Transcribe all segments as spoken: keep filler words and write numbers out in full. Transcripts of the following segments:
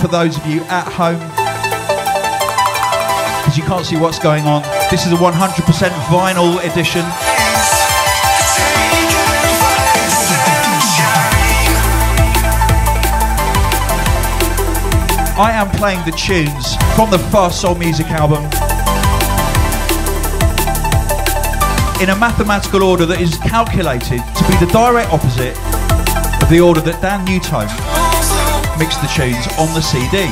for those of you at home, because you can't see what's going on. This is a one hundred percent vinyl edition. I am playing the tunes from the Fast Soul Music album in a mathematical order that is calculated to be the direct opposite of the order that Dan Newtone mixed the tunes on the C D.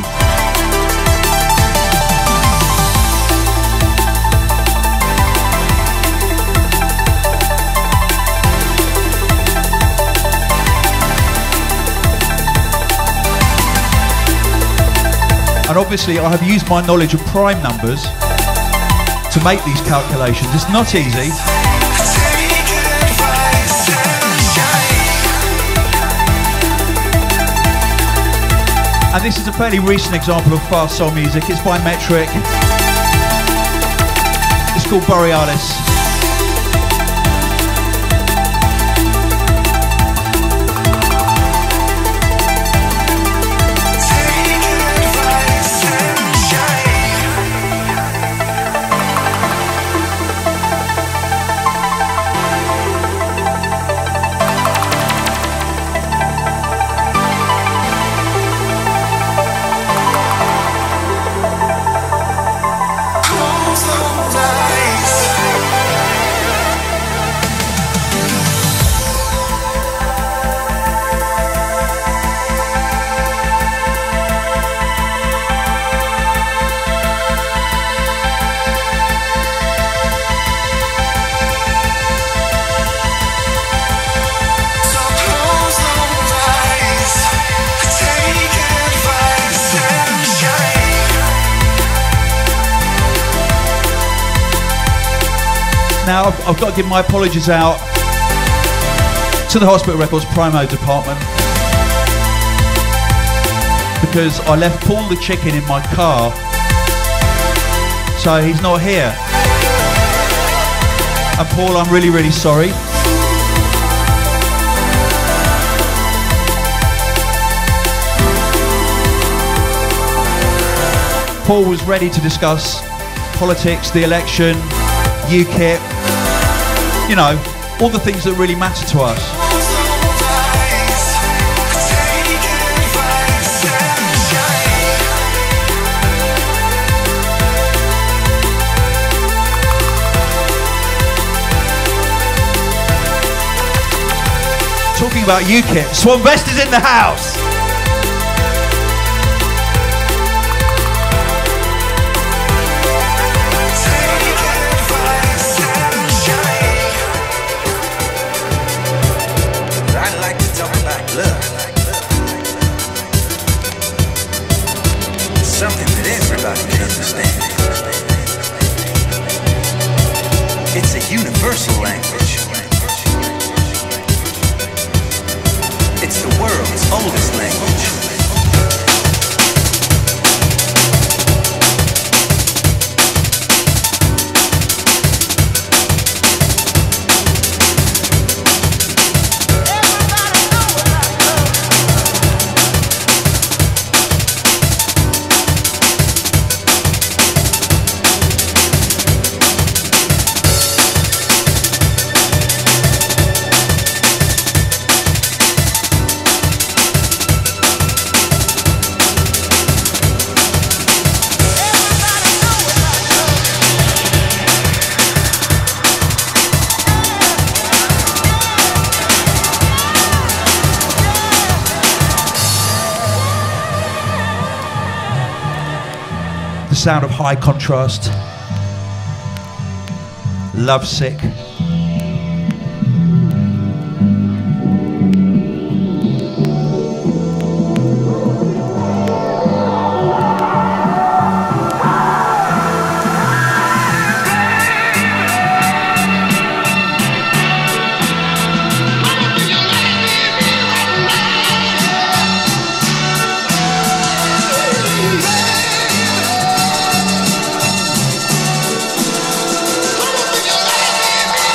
And obviously I have used my knowledge of prime numbers to make these calculations. It's not easy. And this is a fairly recent example of fast soul music. It's by Metric. It's called Borealis. Now, I've, I've got to give my apologies out to the Hospital Records promo department because I left Paul the chicken in my car, so he's not here. And Paul, I'm really, really sorry. Paul was ready to discuss politics, the election, UKIP, you know, all the things that really matter to us. Talking about UKIP, Swanvest is in the house. Something that everybody can understand. It's a universal language. It's the world's oldest language. The sound of High Contrast, Lovesick. Come on,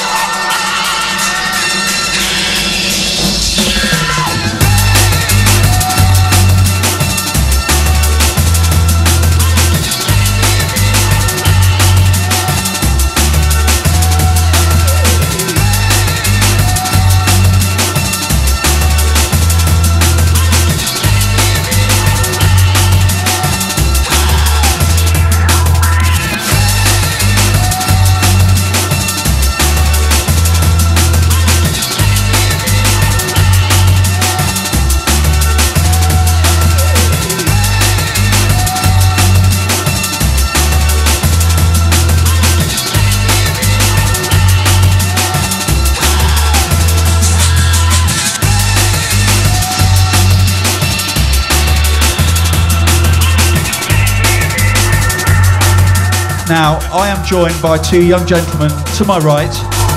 Now, I am joined by two young gentlemen to my right,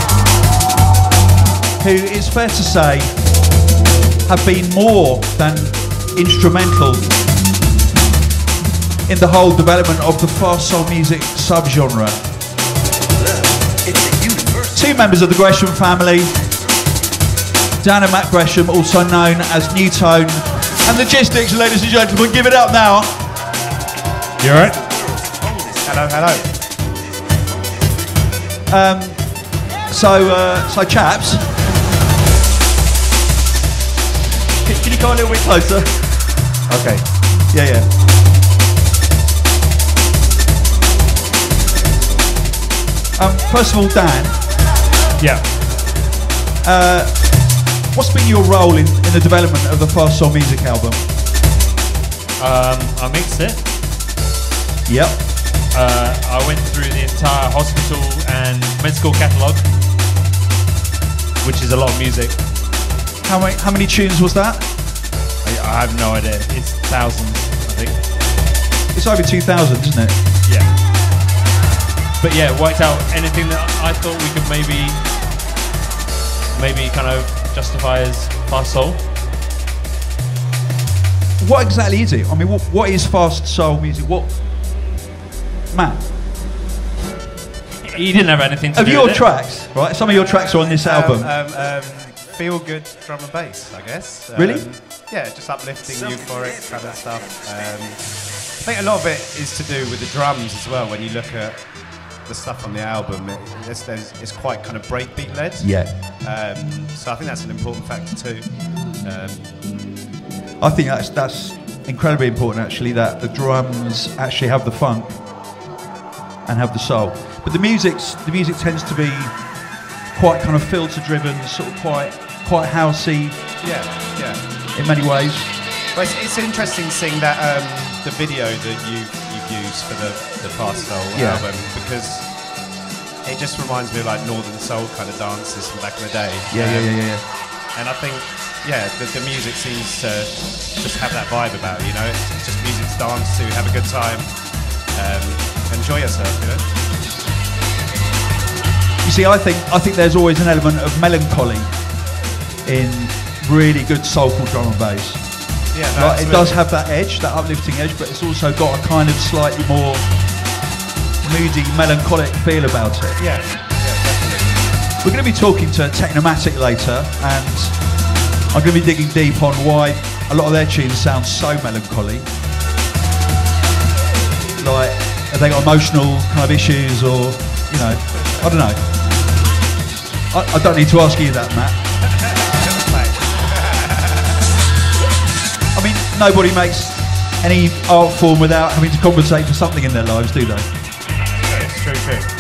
who, it's fair to say, have been more than instrumental in the whole development of the fast soul music subgenre. Two members of the Gresham family, Dan and Matt Gresham, also known as New Tone and Logistics, ladies and gentlemen. Give it up now. You alright? Hello, hello. Um, so, uh, so chaps, can, can you come a little bit closer? Okay. Yeah, yeah. Um, first of all, Dan. Yeah. Uh, what's been your role in, in the development of the Fast Soul Music album? Um, I mixed it. Yep. Uh, I went through the entire hospital and med school catalogue, which is a lot of music. How many, how many tunes was that? I, I have no idea. It's thousands, I think. It's over two thousand, isn't it? Yeah. But yeah, worked out anything that I thought we could maybe, maybe kind of justify as fast soul. What exactly is it? I mean, what, what is fast soul music? What, Matt? You didn't have anything to Of do your with it. tracks, right? Some of your tracks are on this album. Um, um, um, feel good drum and bass, I guess. Um, Really? Yeah, just uplifting, euphoric kind of stuff. Um, I think a lot of it is to do with the drums as well. When you look at the stuff on the album, it, it's, there's, it's quite kind of breakbeat led. Yeah. Um, so I think that's an important factor too. Um, I think that's that's incredibly important, actually, that the drums actually have the funk and have the soul. But the music's the music tends to be quite kind of filter driven, sort of quite quite housey. yeah, yeah. In many ways. Well, it's, it's interesting seeing that um, the video that you you've used for the the Fast Soul Yeah. album, because it just reminds me of like Northern Soul kind of dances from back in the day. Yeah, Um, yeah, yeah, yeah, yeah. And I think, yeah, the, the music seems to just have that vibe about it, you know? It's, it's just music to dance to, have a good time, um, enjoy yourself, you know? You see, I think I think there's always an element of melancholy in really good soulful drum and bass. Yeah, no, Like, it does absolutely. have that edge, that uplifting edge, but it's also got a kind of slightly more moody, melancholic feel about it. Yeah, yeah, definitely. We're going to be talking to Technomatic later, and I'm going to be digging deep on why a lot of their tunes sound so melancholy. Like, have they got emotional kind of issues, or, you know, I don't know. I, I don't need to ask you that, Matt. I mean, nobody makes any art form without having to compensate for something in their lives, do they? Yeah, it's true, true.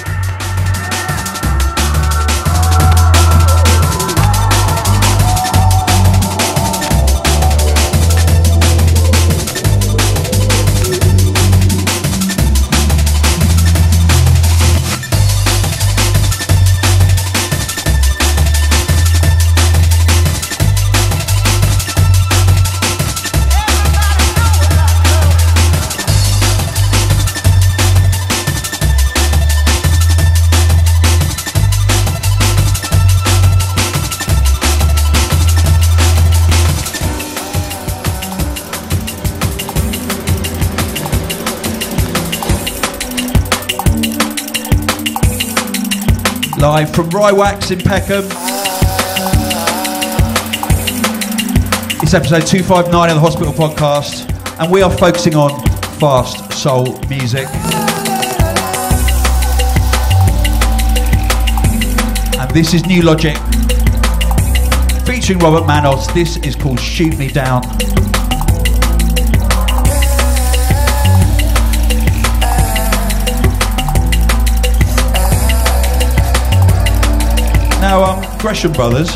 Live from Rywax in Peckham. It's episode two fifty-nine of the Hospital Podcast, and we are focusing on fast soul music. And this is New Logic, featuring Robert Manos. This is called Shoot Me Down. Now, um, Gresham Brothers,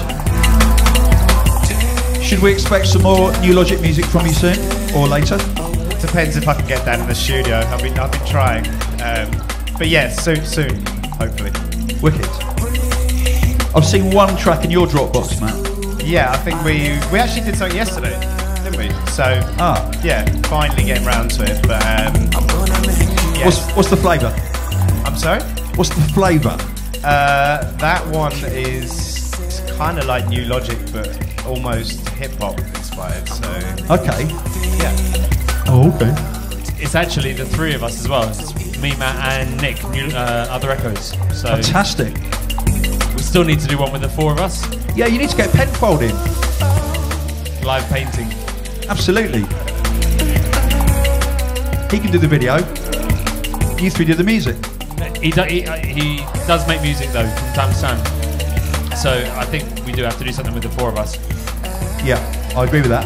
should we expect some more New Logic music from you soon, or later? Depends if I can get down in the studio. I've been, I've been trying. Um, but yeah, soon, soon, hopefully. Wicked. I've seen one track in your Dropbox, Matt. Yeah, I think we we actually did something yesterday, didn't we? So, Ah. yeah, finally getting round to it. But um, yeah. What's, what's the flavour? I'm sorry? What's the flavour? Uh, that one is kind of like New Logic, but almost hip-hop inspired, so... Okay. Yeah. Oh, okay. It's actually the three of us as well. It's me, Matt, and Nick, new, uh, Other Echoes. So Fantastic. we still need to do one with the four of us. Yeah, you need to get Penfold in. Live painting. Absolutely. He can do the video. You three do the music. He, do, he, uh, he does make music though from time to time. So I think we do have to do something with the four of us. Yeah, I agree with that.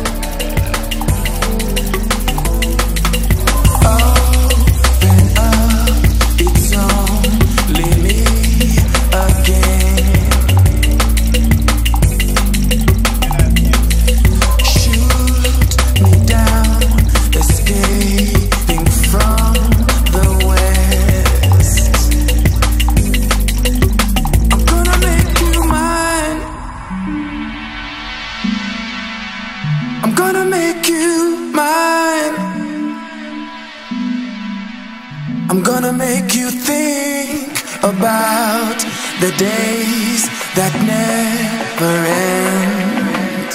The days that never end.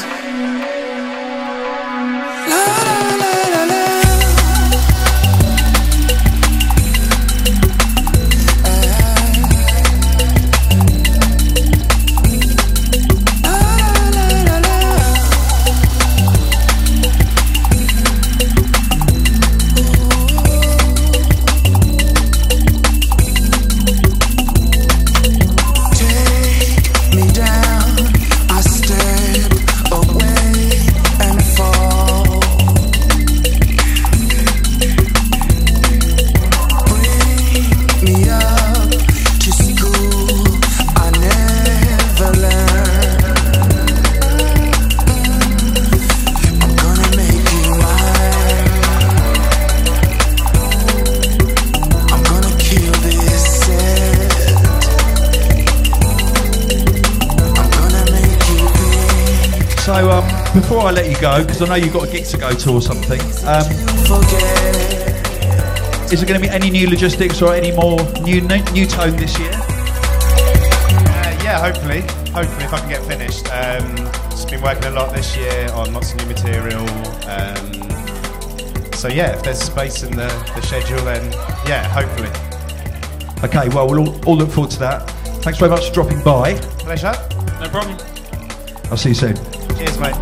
La, la, la, la, la. Uh, la, la, la, la. So um, before I let you go, because I know you've got a gig to go to or something, um, is there going to be any new logistics or any more new new tone this year? Uh, yeah, hopefully. Hopefully, if I can get finished. Um, just been working a lot this year on lots of new material. Um, so yeah, if there's space in the, the schedule, then yeah, hopefully. Okay, well, we'll all, all look forward to that. Thanks very much for dropping by. Pleasure. No problem. I'll see you soon. Cheers, mate.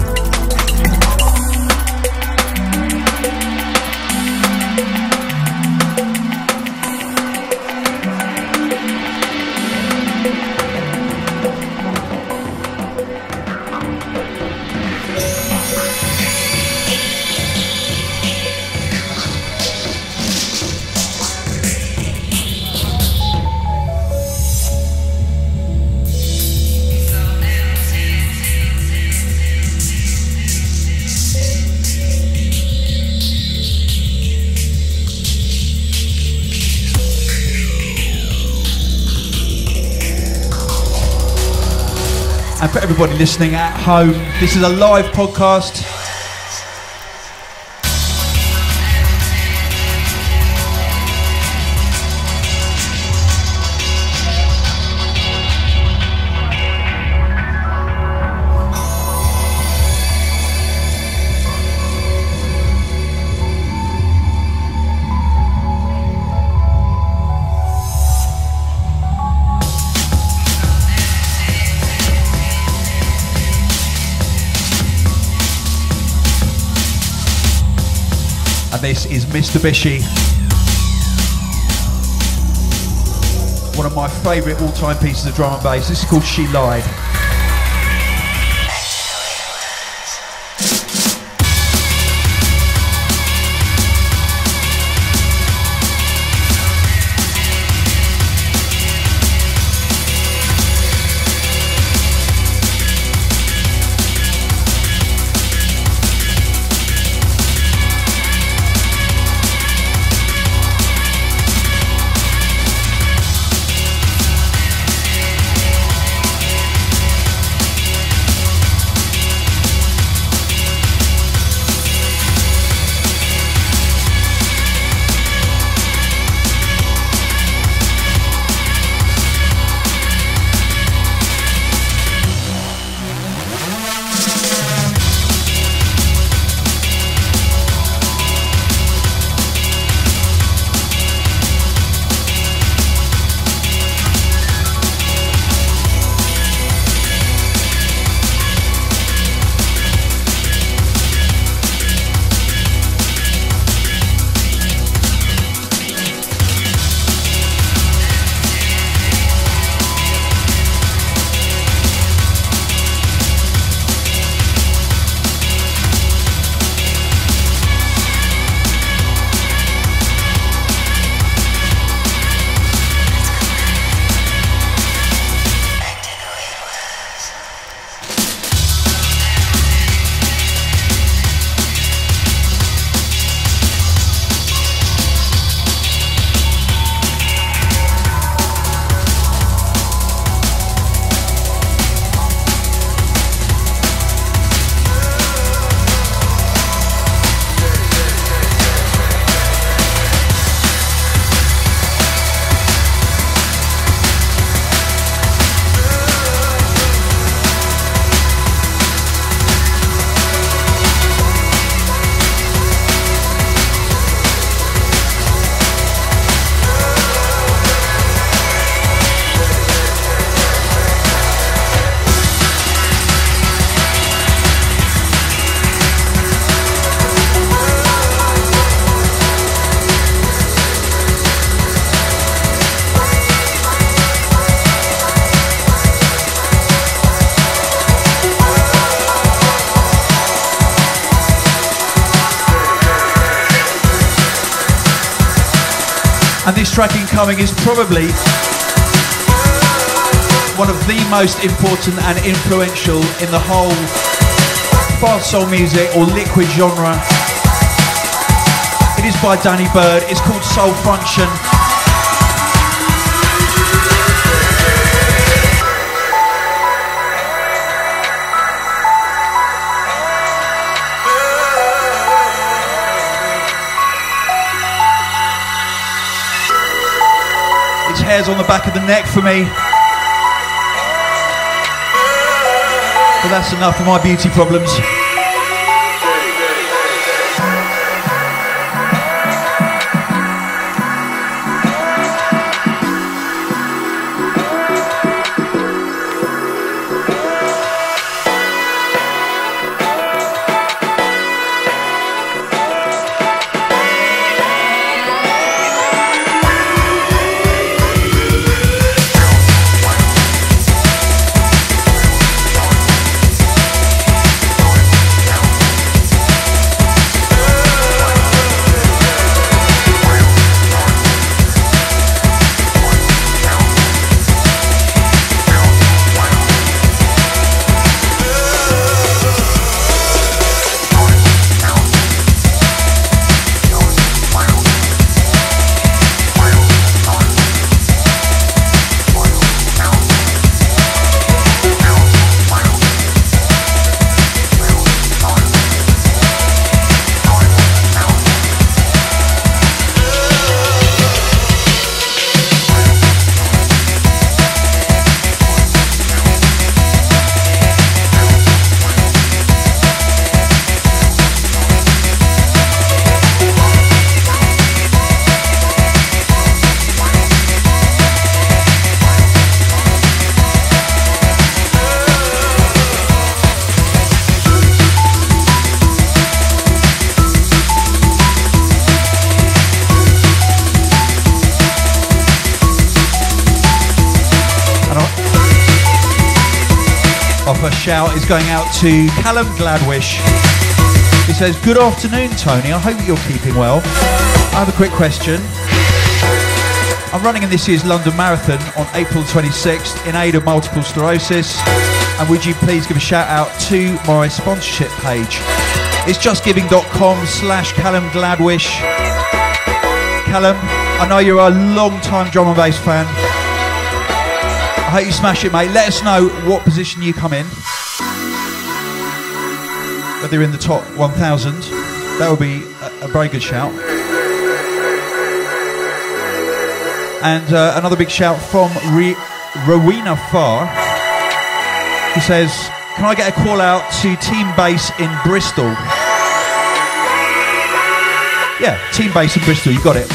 And for everybody listening at home, this is a live podcast. And this is Mitsubishi, one of my favourite all-time pieces of drum and bass. This is called She Lied. track incoming is probably one of the most important and influential in the whole fast soul music or liquid genre. It is by Danny Bird. It's called Soul Function. It's hairs on the back of the neck for me. But that's enough of my beauty problems. Shout is going out to Callum Gladwish. He says, good afternoon, Tony. I hope you're keeping well. I have a quick question. I'm running in this year's London Marathon on April twenty-sixth in aid of multiple sclerosis. And would you please give a shout out to my sponsorship page? It's justgiving.com slash Callum Gladwish. Callum, I know you're a long time drum and bass fan. I hope you smash it, mate. Let us know what position you come in. Whether you're in the top one thousand, that would be a, a very good shout. And uh, another big shout from Re- Rowena Farr, who says, can I get a call out to Team Bass in Bristol? Yeah, Team Bass in Bristol, you got it.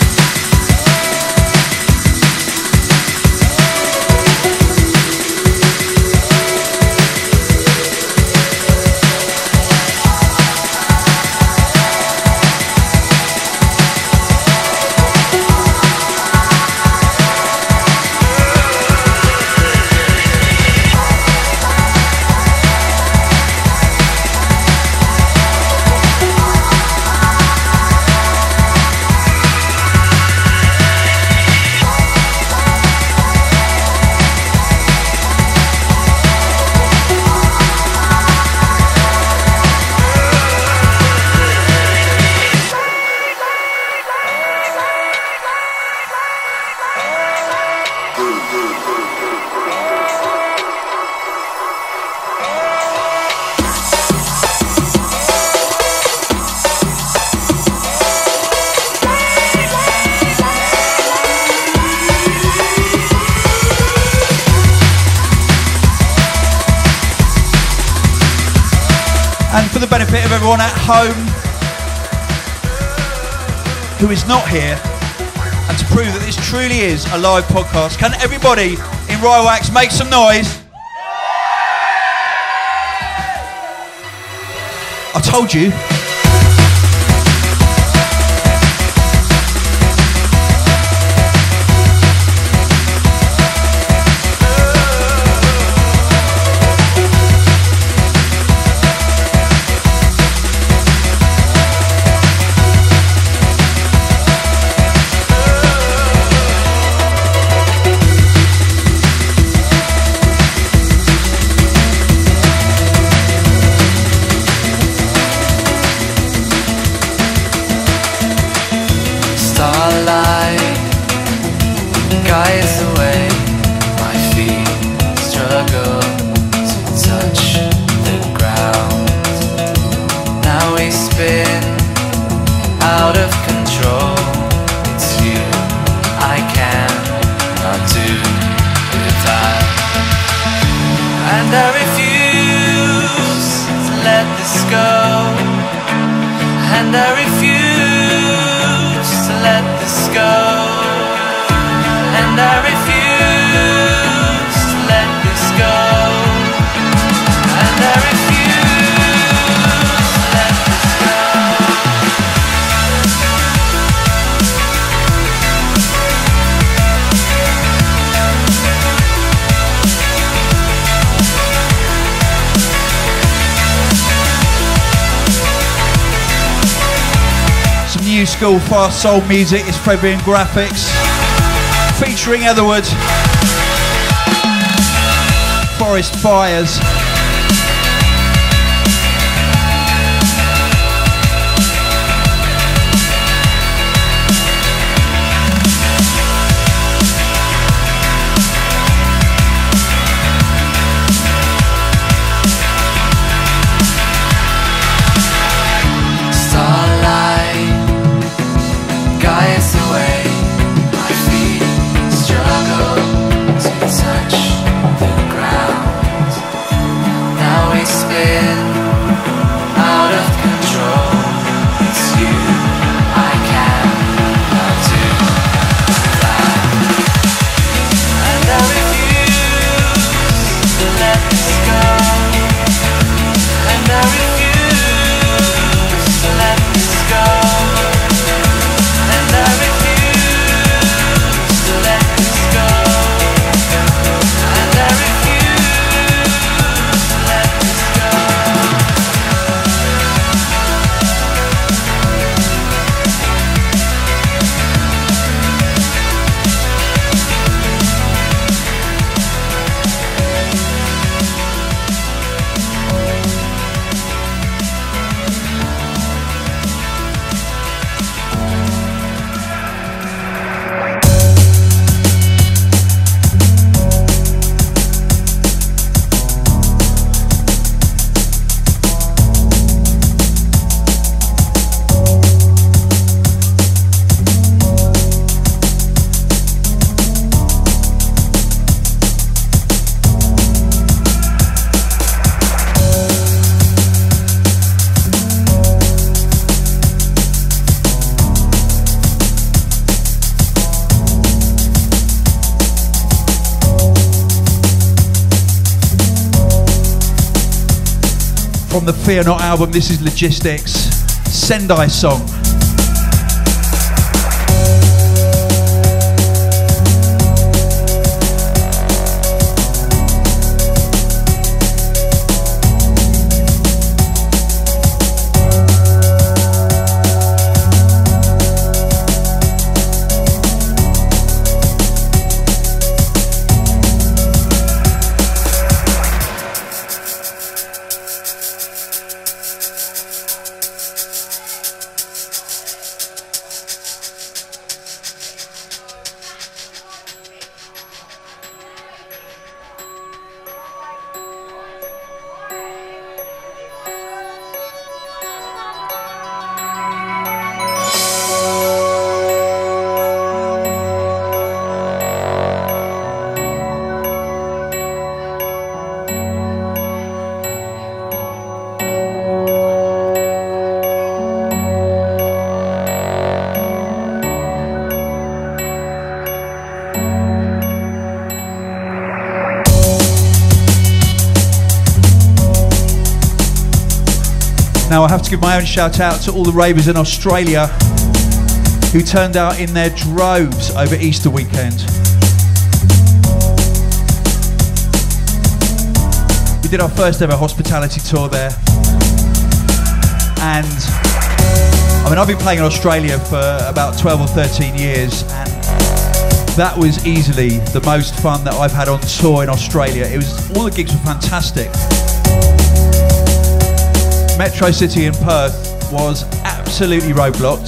And for the benefit of everyone at home who is not here, and to prove that this truly is a live podcast, can everybody in Royal Wax make some noise? I told you. and I refuse to let this go, and I refuse to let this go. Some new school fast soul music is Frederian Graphics featuring Etherwood, Forest Fires. From the Fear Not album, this is Logistics, Sendai Song. Now I have to give my own shout out to all the ravers in Australia who turned out in their droves over Easter weekend. We did our first ever hospitality tour there, and I mean I've been playing in Australia for about twelve or thirteen years, and that was easily the most fun that I've had on tour in Australia. It was, all the gigs were fantastic. Metro City in Perth was absolutely roadblocked.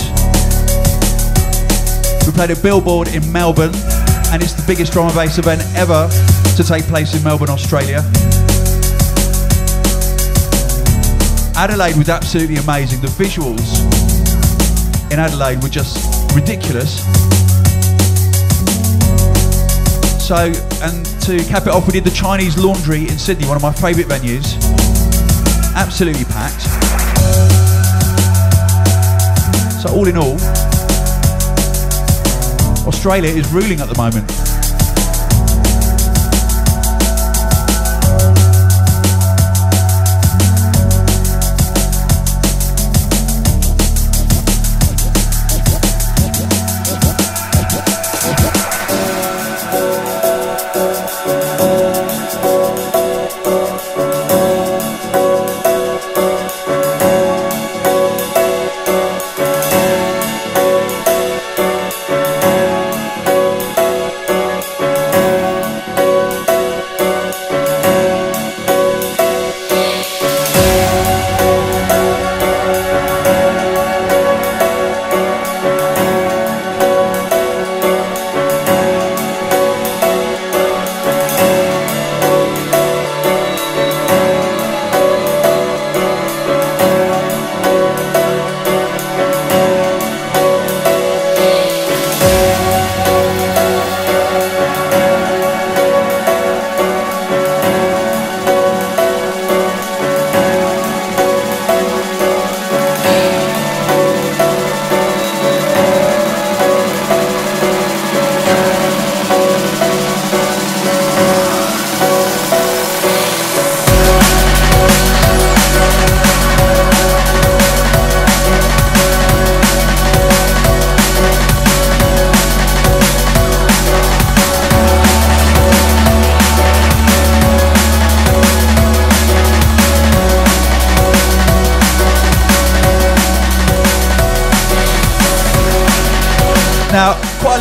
We played at Billboard in Melbourne, and it's the biggest drum and bass event ever to take place in Melbourne, Australia. Adelaide was absolutely amazing. The visuals in Adelaide were just ridiculous. So, and to cap it off, we did the Chinese Laundry in Sydney, one of my favourite venues. Absolutely packed. So all in all, Australia is ruling at the moment.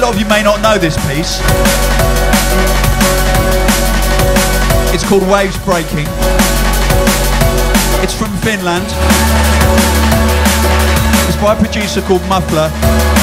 lot of you may not know this piece. It's called Waves Breaking. It's from Finland. It's by a producer called Muffler.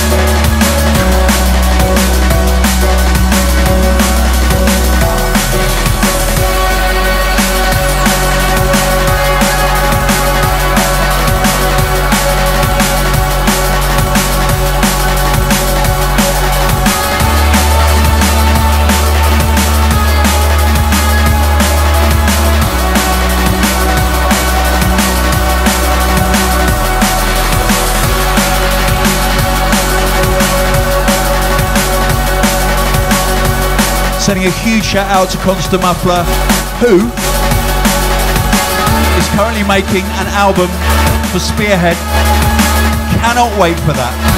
Sending a huge shout out to Constant Muffler, who is currently making an album for Spearhead. Cannot wait for that.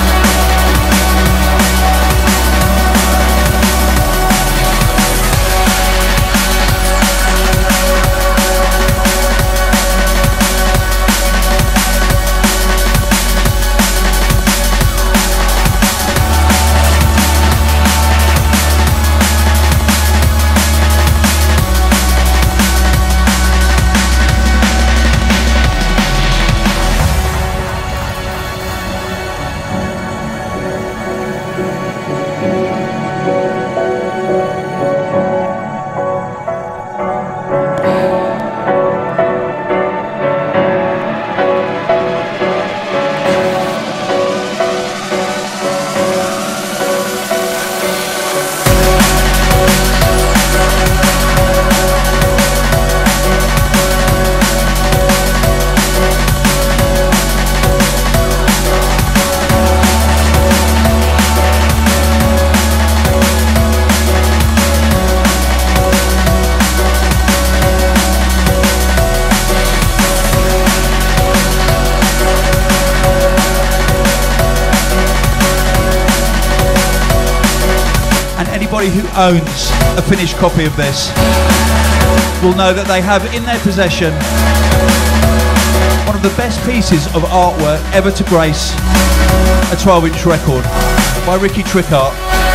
Who owns a finished copy of this will know that they have in their possession one of the best pieces of artwork ever to grace a twelve inch record by Ricky Trickart.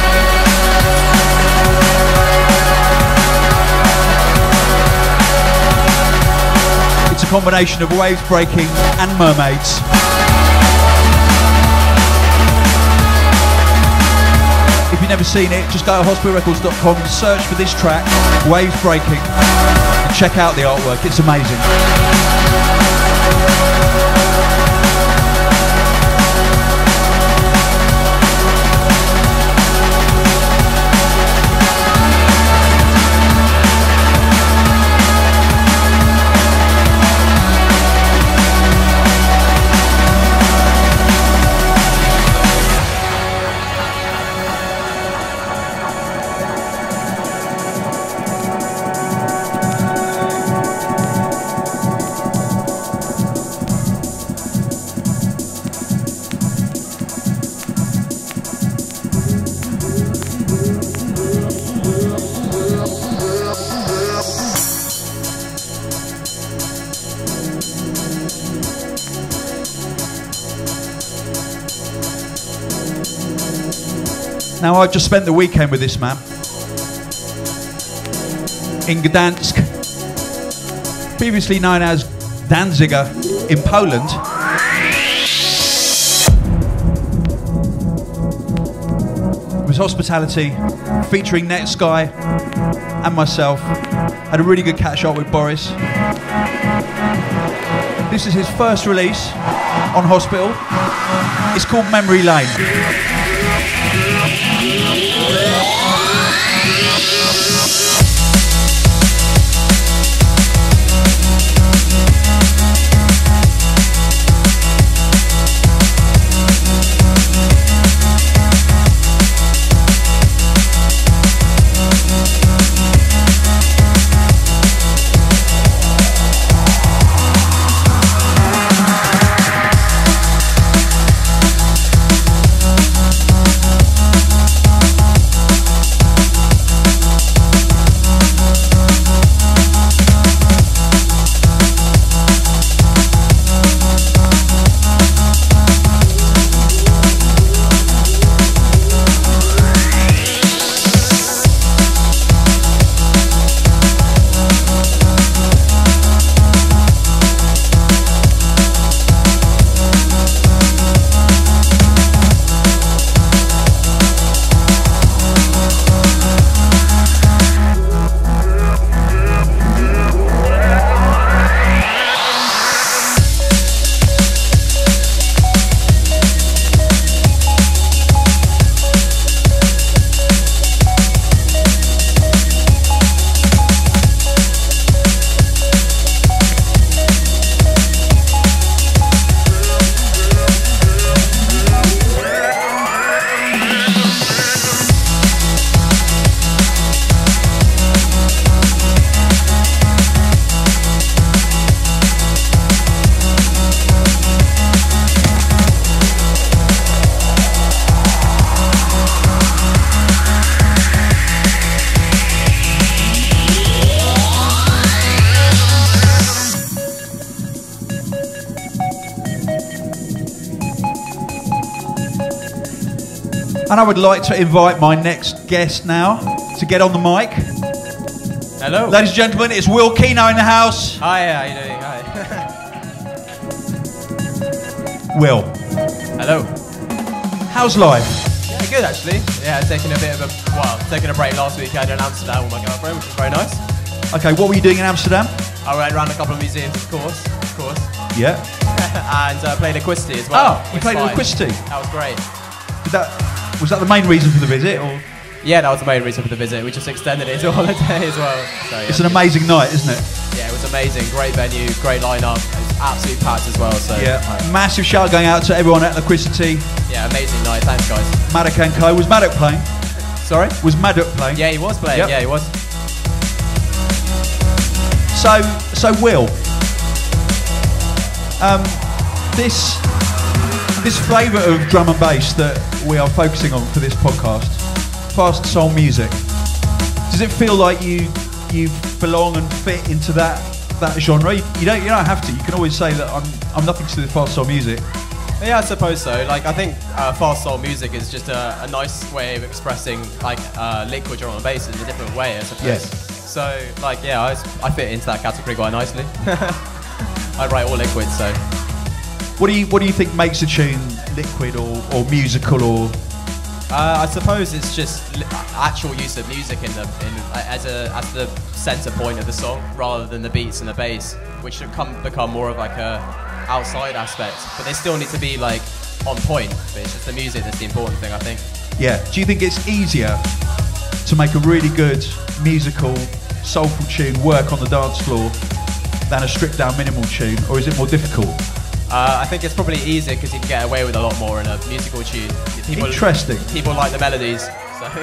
It's a combination of Waves Breaking and Mermaids. If you've never seen it, just go to hospital records dot com and search for this track, Waves Breaking, and check out the artwork. It's amazing. Now, I've just spent the weekend with this man in Gdansk, previously known as Danziger in Poland. It was hospitality featuring Netsky and myself. Had a really good catch up with Boris. This is his first release on Hospital. It's called Memory Lane. And I would like to invite my next guest now to get on the mic. Hello. Ladies and gentlemen, it's Will Keno in the house. Hi, how you doing? Hi. Will, Hello. how's life? Yeah, good actually. Yeah, taking a bit of a, well, taking a break last weekend in Amsterdam with my girlfriend, which was very nice. Okay, what were you doing in Amsterdam? I went around a couple of museums, of course, of course. Yeah. and uh, played Equicity as well. Oh, you with played Spine. Equicity? That was great. Did that, was that the main reason for the visit? Or? Yeah, that was the main reason for the visit. We just extended it to a holiday as well. So, yeah. It's an amazing night, isn't it? Yeah, it was amazing. Great venue, great lineup. It was absolutely packed as well. So Yeah. Massive shout going out to everyone at Equicity. yeah, amazing night. Thanks, guys. Maddock and Co. Was Maddock playing? Sorry? Was Maddock playing? Yeah, he was playing. Yep. Yeah, he was. So, so Will, um, this this flavour of drum and bass that we are focusing on for this podcast, fast soul music, does it feel like you you belong and fit into that that genre? You, you don't you don't have to. You can always say that I'm I'm nothing to do with fast soul music. Yeah, I suppose so. Like, I think uh, fast soul music is just a, a nice way of expressing like uh, liquid drum and bass in a different way, I suppose. Yes. So, like, yeah, I, s- I fit into that category quite nicely. I write all liquid, so. What do you what do you think makes a tune liquid or, or musical or? Uh, I suppose it's just li- actual use of music in the in as a as the center point of the song, rather than the beats and the bass, which should come become more of like a outside aspect. But they still need to be like on point. But it's just the music that's the important thing, I think. Yeah. Do you think it's easier to make a really good musical, soulful tune work on the dance floor than a stripped down minimal tune, or is it more difficult? Uh, I think it's probably easier because you can get away with a lot more in a musical tune. People, Interesting. People like the melodies. So.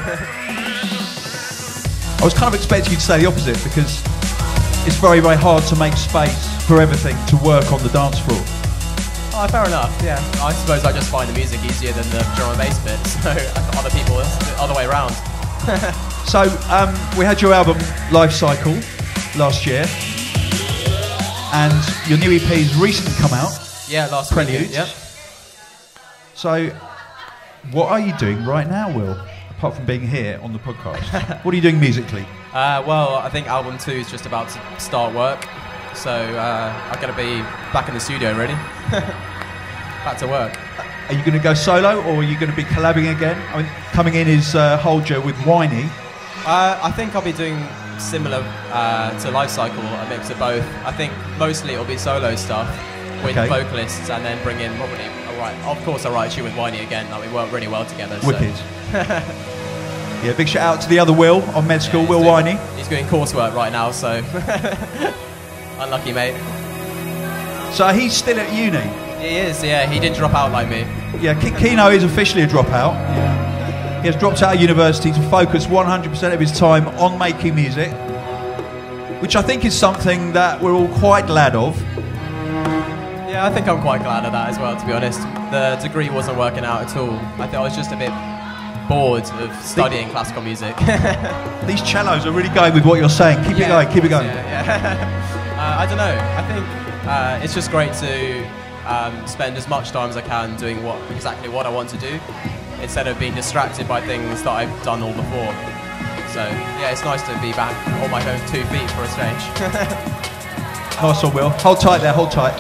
I was kind of expecting you to say the opposite, because it's very, very hard to make space for everything to work on the dance floor. Oh, fair enough. Yeah. I suppose I just find the music easier than the drum and bass bit. So other people, it's the other way around. So um, we had your album Life Cycle last year, and your new E P's recently come out. Yeah, last Prelude. weekend. Yep. So, what are you doing right now, Will? Apart from being here on the podcast, what are you doing musically? Uh, well, I think album two is just about to start work, so uh, I'm gonna be back in the studio, ready. Back to work. Are you going to go solo, or are you going to be collabing again? I mean, coming in is uh, Holger with Whiny. Uh, I think I'll be doing similar uh, to Life Cycle, a mix of both. I think mostly it'll be solo stuff with Okay. vocalists, and then bring in probably. Alright, of course, I'll write a tune with Whiny again. Like, we work really well together. so- Wicked. Yeah, big shout out to the other Will on Med School, He's Will doing- Whiny. He's doing coursework right now, so unlucky, mate. So he's still at uni. He is, yeah. He didn't drop out like me. Yeah, K- Keno is officially a dropout. He has dropped out of university to focus one hundred percent of his time on making music, which I think is something that we're all quite glad of. Yeah, I think I'm quite glad of that as well, to be honest. The degree wasn't working out at all. I think I was just a bit bored of studying classical music. These cellos are really going with what you're saying. Keep Yeah, it going, keep it of going. course, Yeah, yeah. uh, I don't know. I think uh, it's just great to um, spend as much time as I can doing what exactly what I want to do, instead of being distracted by things that I've done all before. So yeah, it's nice to be back on my own two feet for a change. Nice one, Will. Hold tight there, hold tight.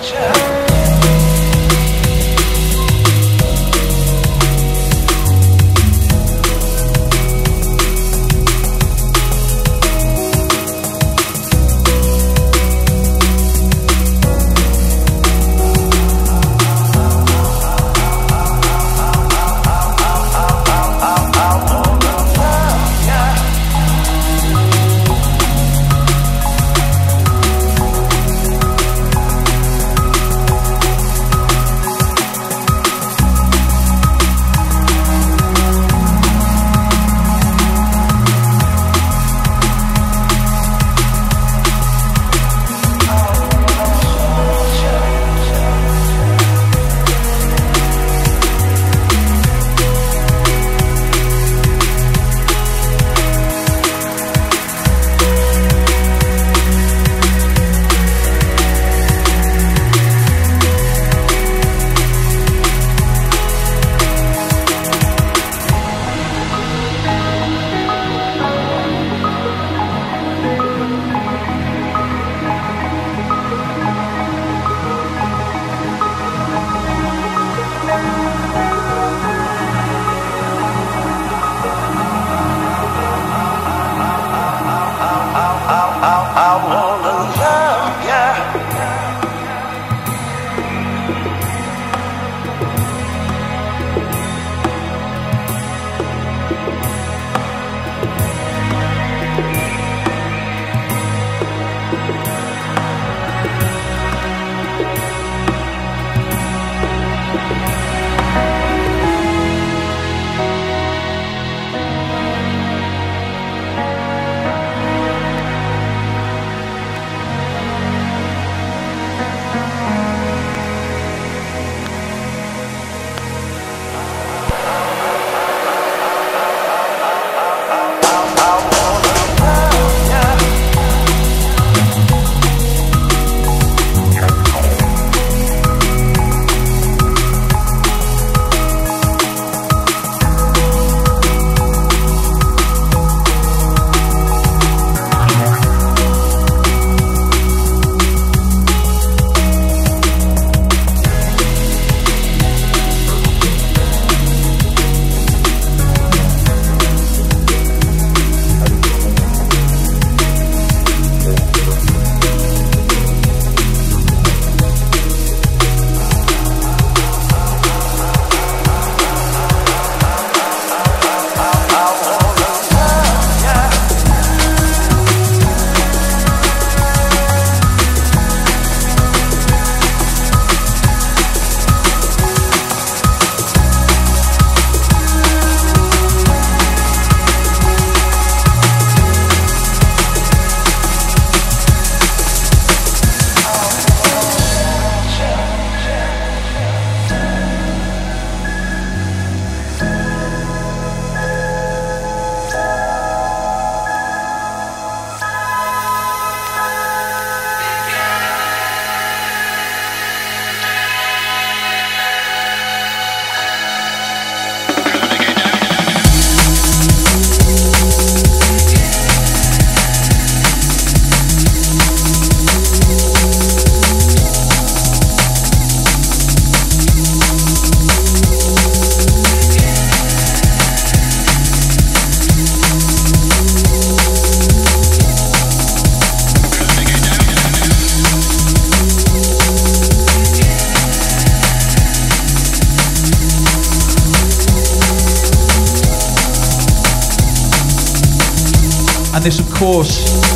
And this, of course,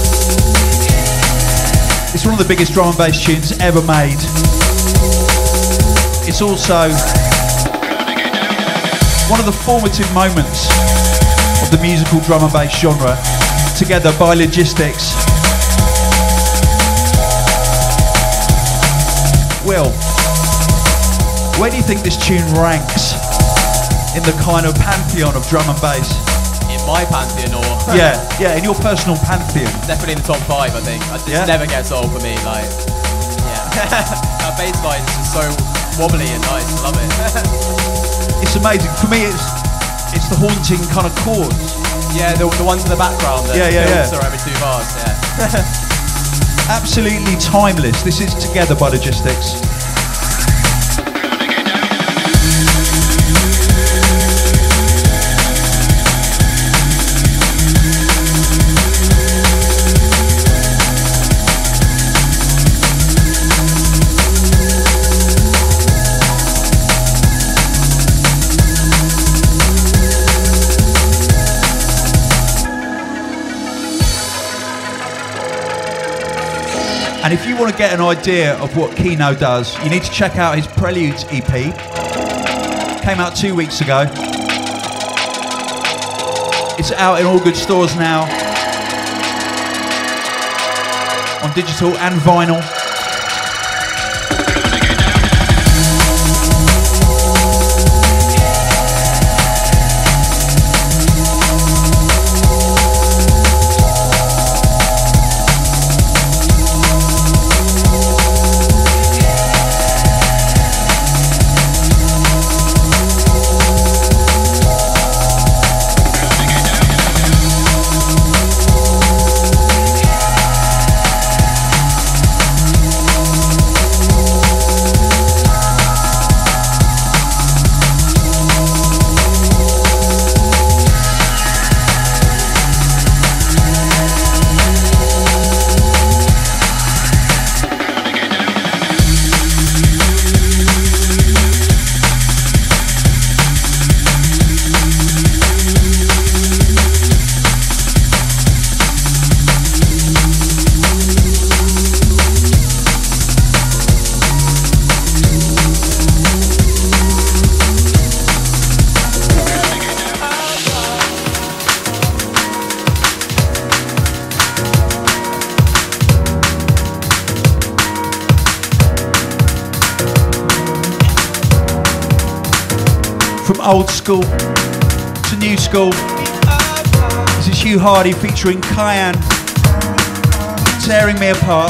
it's one of the biggest drum and bass tunes ever made. It's also one of the formative moments of the musical drum and bass genre, together by Logistics. Will, where do you think this tune ranks in the kind of pantheon of drum and bass? In my pantheon, or Yeah, yeah, in your personal pantheon. definitely in the top five, I think. It Yeah? never gets old for me. Like, yeah, that bass line is just so wobbly and nice. I love it. It's amazing. For me, it's it's the haunting kind of chords. Yeah, the, the ones in the background that Yeah, yeah, fills yeah. are every two bars. Yeah. Absolutely timeless. This is Together by Logistics. And if you want to get an idea of what Kino does, you need to check out his Preludes E P. Came out two weeks ago. It's out in all good stores now, on digital and vinyl. From old school to new school, this is Hugh Hardy featuring Kyan, Tearing Me Apart.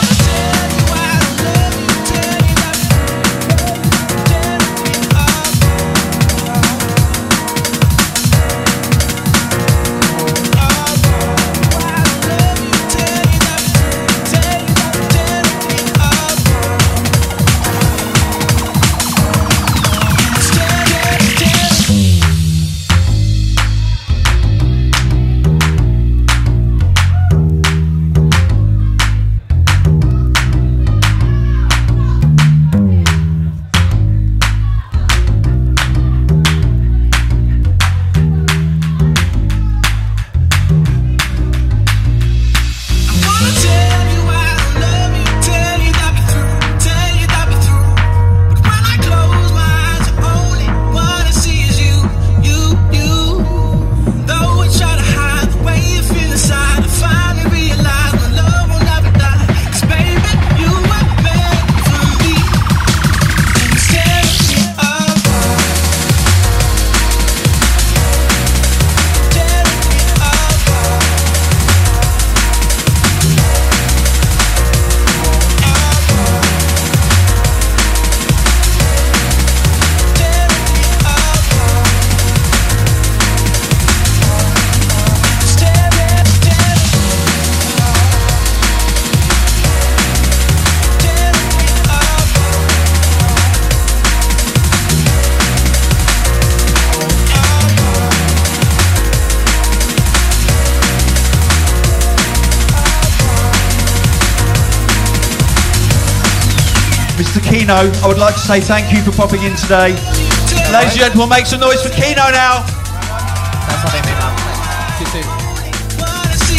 Mister Kino, I would like to say thank you for popping in today. Ladies and gentlemen, make some noise for Kino now. That's how they do, man. See you soon.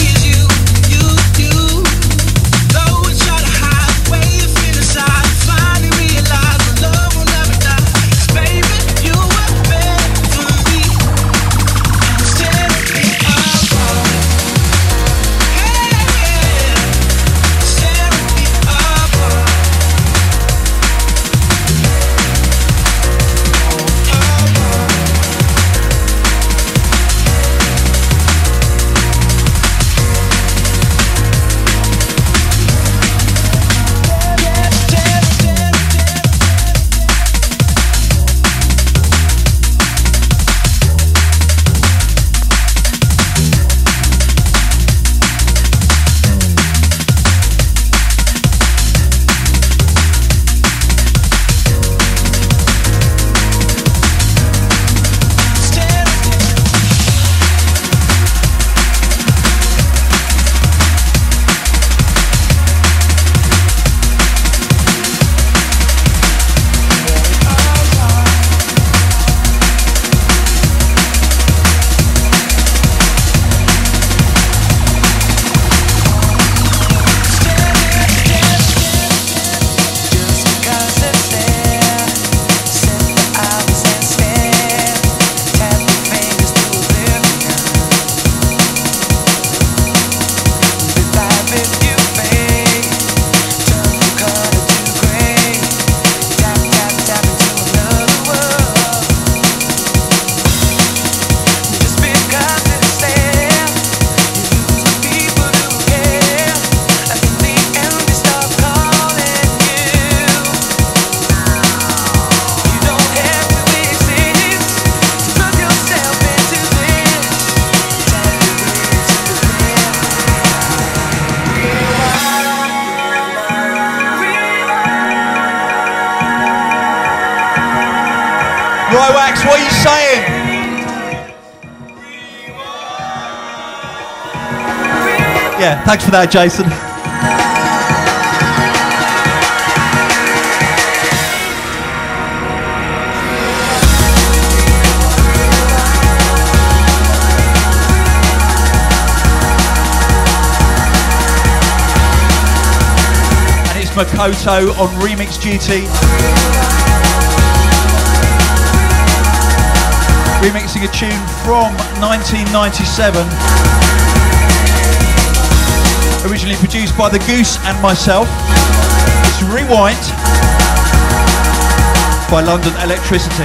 Roax, what are you saying? Yeah, thanks for that, Jason. And it's Makoto on remix duty. Remixing a tune from nineteen ninety-seven. Originally produced by The Goose and myself. It's Rewind by London Electricity.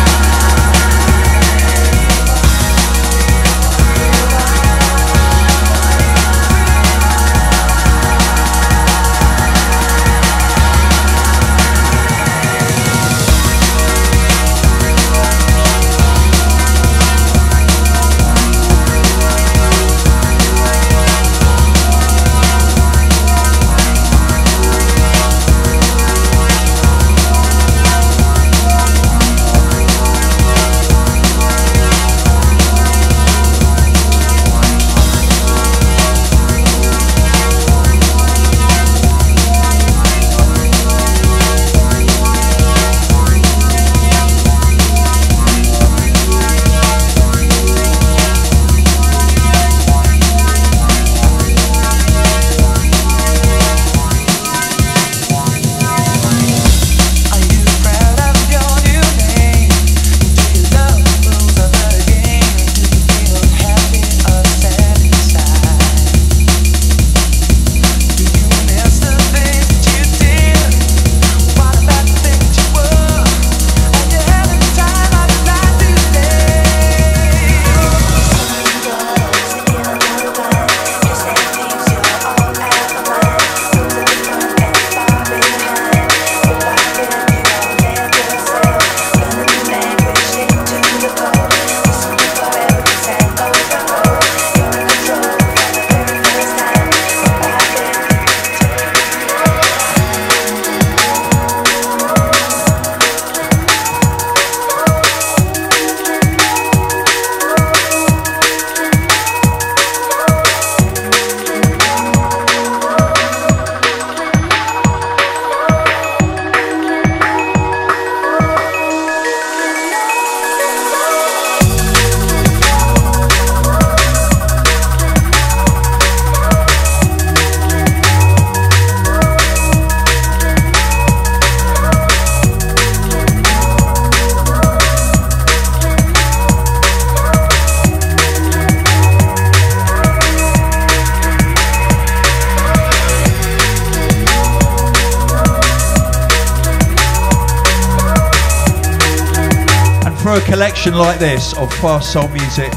For a collection like this of fast soul music,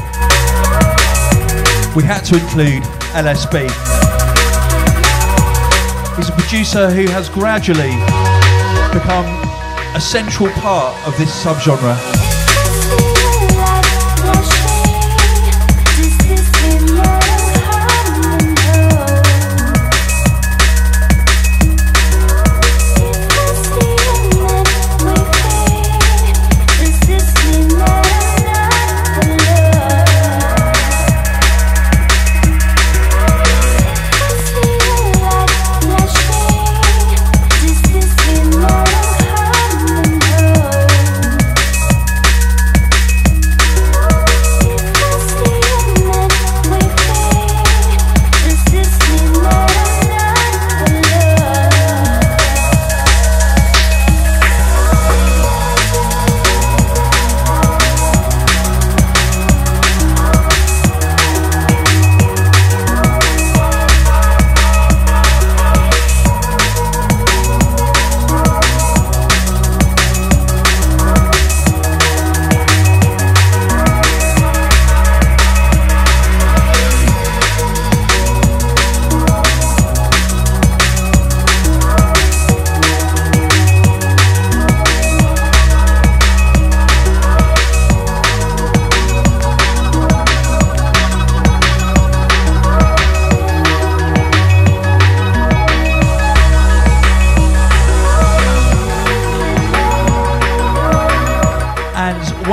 we had to include L S B. He's a producer who has gradually become a central part of this subgenre.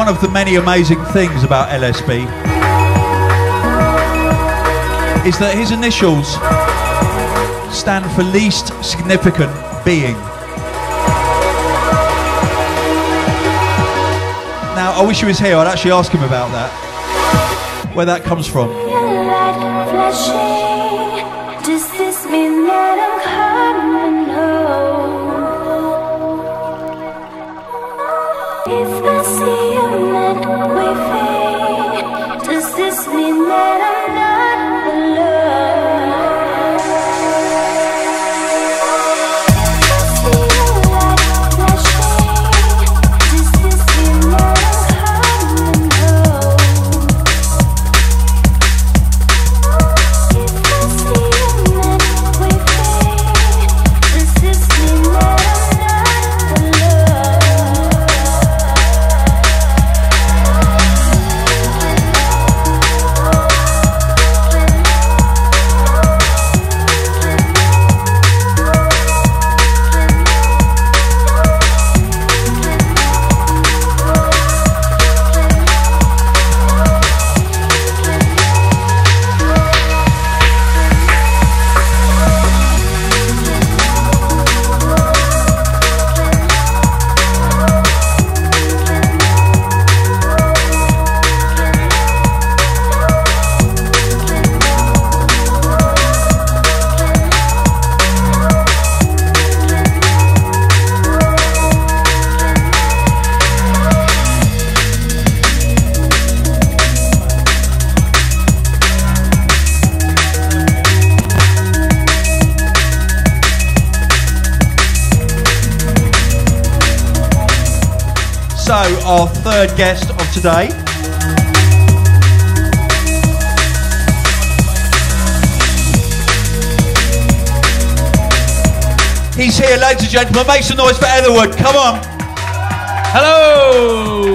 of the many amazing things about L S B is that his initials stand for least significant being. Now, I wish he was here. I'd actually ask him about that, where that comes from. Does this mean that I'm coming home? If I see you and we fade, does this mean that I'm not alone? If I see you like flashing, does this mean that I'm coming home? If I see you and we fade, does this mean that I'm not alone? So, our third guest of today. He's here, ladies and gentlemen. Make some noise for Etherwood. Come on. Hello!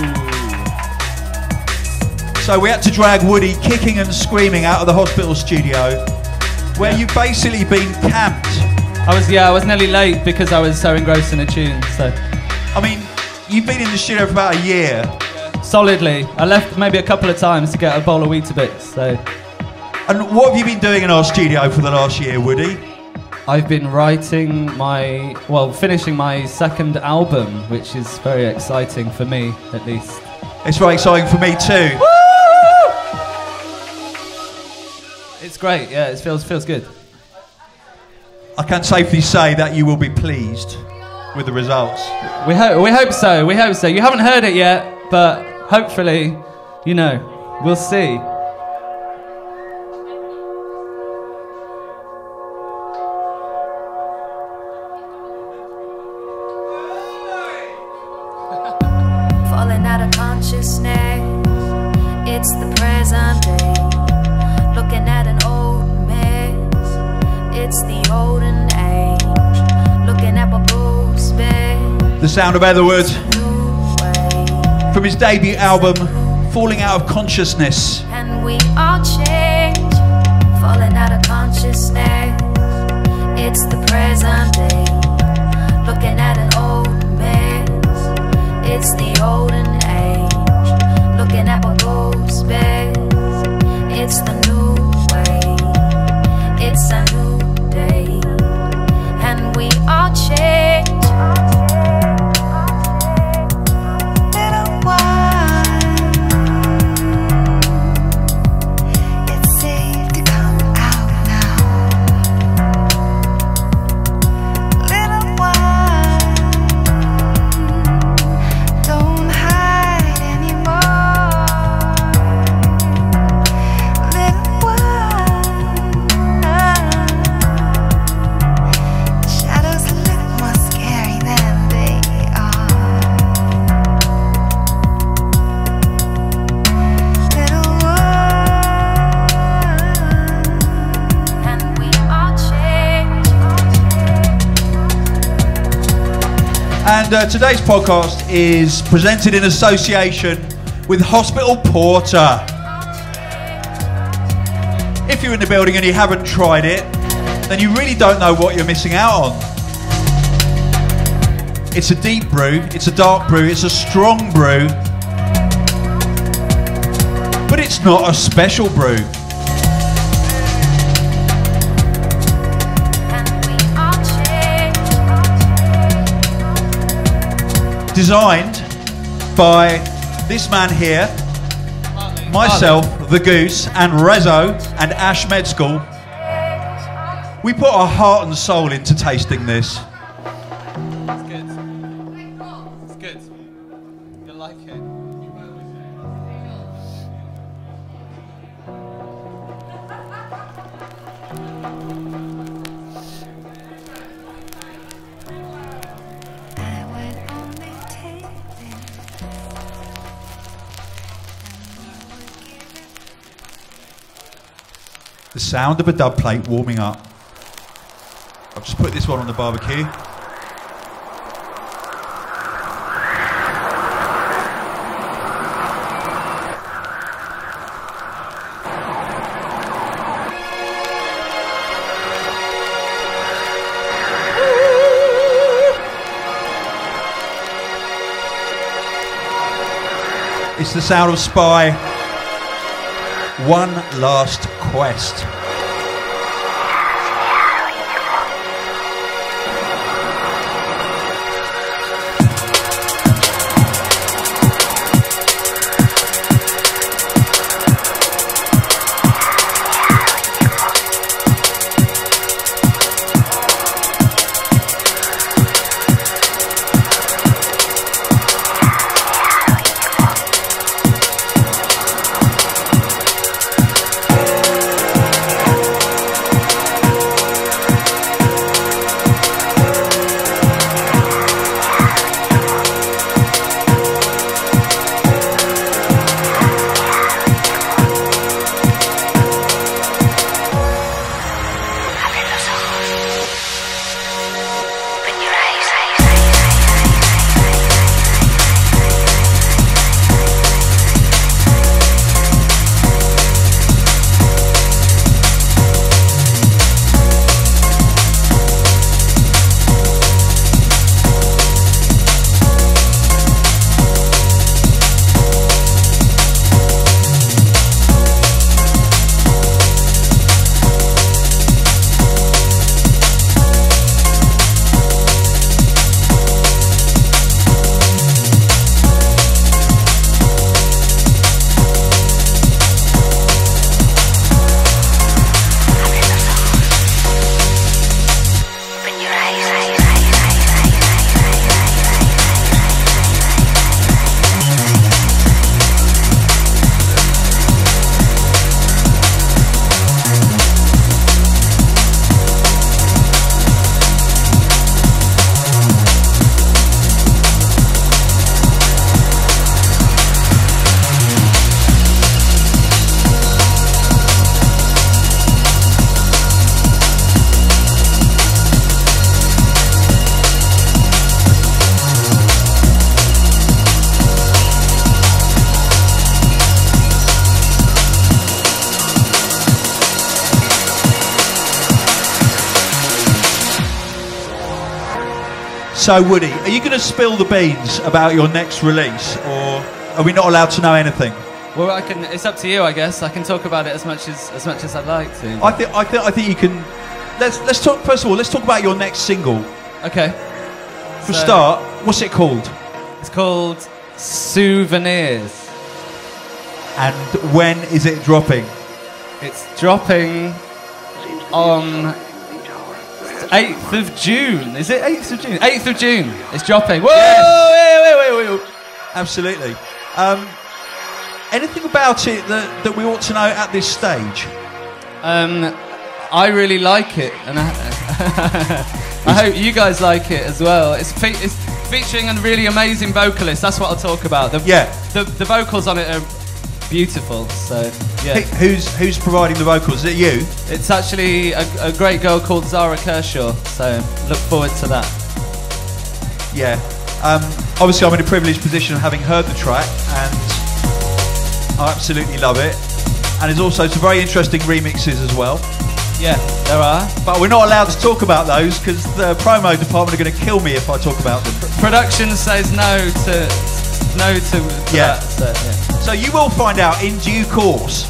So we had to drag Woody kicking and screaming out of the hospital studio, where Yeah. you've basically been camped. I was, yeah, I was nearly late because I was so engrossed in a tune, so. I mean, you've been in the studio for about a year. Solidly. I left maybe a couple of times to get a bowl of Weetabix, so. And what have you been doing in our studio for the last year, Woody? I've been writing my, well, finishing my second album, which is very exciting for me, at least. It's very exciting for me too. It's great, yeah, it feels, feels good. I can safely say that you will be pleased with the results. We hope, we hope so, we hope so. You haven't heard it yet, but hopefully, you know, we'll see. Falling out of consciousness, it's the present day. Looking at an old mess, it's the olden age. Looking at what goes back, The sound of Etherwood new way. from his debut album, Falling Out of Consciousness. And we all change, falling out of consciousness, it's the present day. Looking at an old mess, it's the olden age. Looking at what goes best, it's the new way. It's a new day, and we all change. Little one, it's safe to come out now. Little one, don't hide anymore. Little one, shadows a little more scary than they are. Little one, and we all change. And uh, today's podcast is presented in association with Hospital Porter. If you're in the building and you haven't tried it, then you really don't know what you're missing out on. It's a deep brew, it's a dark brew, it's a strong brew, but it's not a special brew. Designed by this man here, myself, the Goose, and Rezo and Ash Med School. We put our heart and soul into tasting this. It's good. It's good. You'll like it. The sound of a dub plate warming up. I've just put this one on the barbecue. It's the sound of Spy. One Last Quest. So, Woody, are you going to spill the beans about your next release, or are we not allowed to know anything? Well, I can. It's up to you, I guess. I can talk about it as much as as much as I'd like to. I think I think I think you can. Let's let's talk first of all. Let's talk about your next single. Okay. For So- start, what's it called? It's called Souvenirs. And when is it dropping? It's dropping on eighth of June. Is it eighth of June? eighth of June. It's dropping. Whoa! Yes. Wait, wait, wait, wait. Absolutely. Um, anything about it that, that we ought to know at this stage? Um, I really like it, and I, I hope you guys like it as well. It's, fe- it's featuring a really amazing vocalist. That's what I'll talk about. The, Yeah. The, the vocals on it are beautiful. So yeah. Who- Who's who's providing the vocals? Is it you? It's actually a, a great girl called Zara Kershaw. So look forward to that. Yeah. Um, obviously, I'm in a privileged position of having heard the track, and I absolutely love it. And there's also some very interesting remixes as well. Yeah, there are. But we're not allowed to talk about those because the promo department are going to kill me if I talk about them. Production says no to no to, to Yeah. that. So, yeah. So you will find out in due course.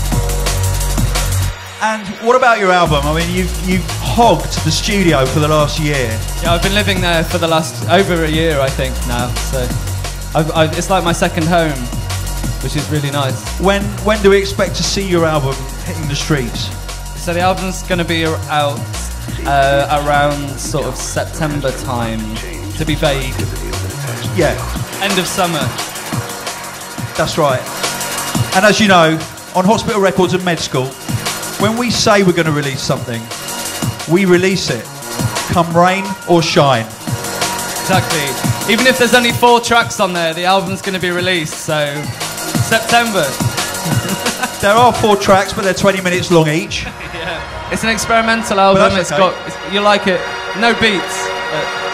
And what about your album? I mean, you've, you've hogged the studio for the last year. Yeah, I've been living there for the last over a year, I think, now. So I've, I've, it's like my second home, which is really nice. When when do we expect to see your album hitting the streets? So the album's going to be out uh, around sort of September time, to be vague. Yeah. End of summer. That's right. And as you know, on Hospital Records and Med School, when we say we're going to release something, we release it, come rain or shine. Exactly. Even if there's only four tracks on there, the album's going to be released, so September. There are four tracks, but they're twenty minutes long each. Yeah. It's an experimental album. Well, it's okay. got, it's, you like it, no beats. But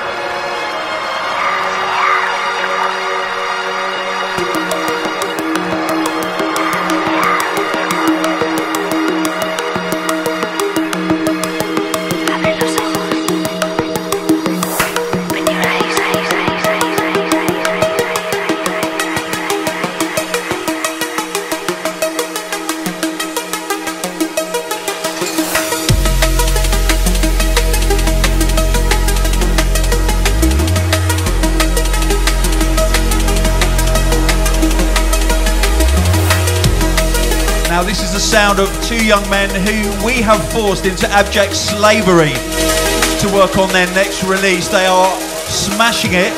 Now this is the sound of two young men who we have forced into abject slavery to work on their next release. They are smashing it.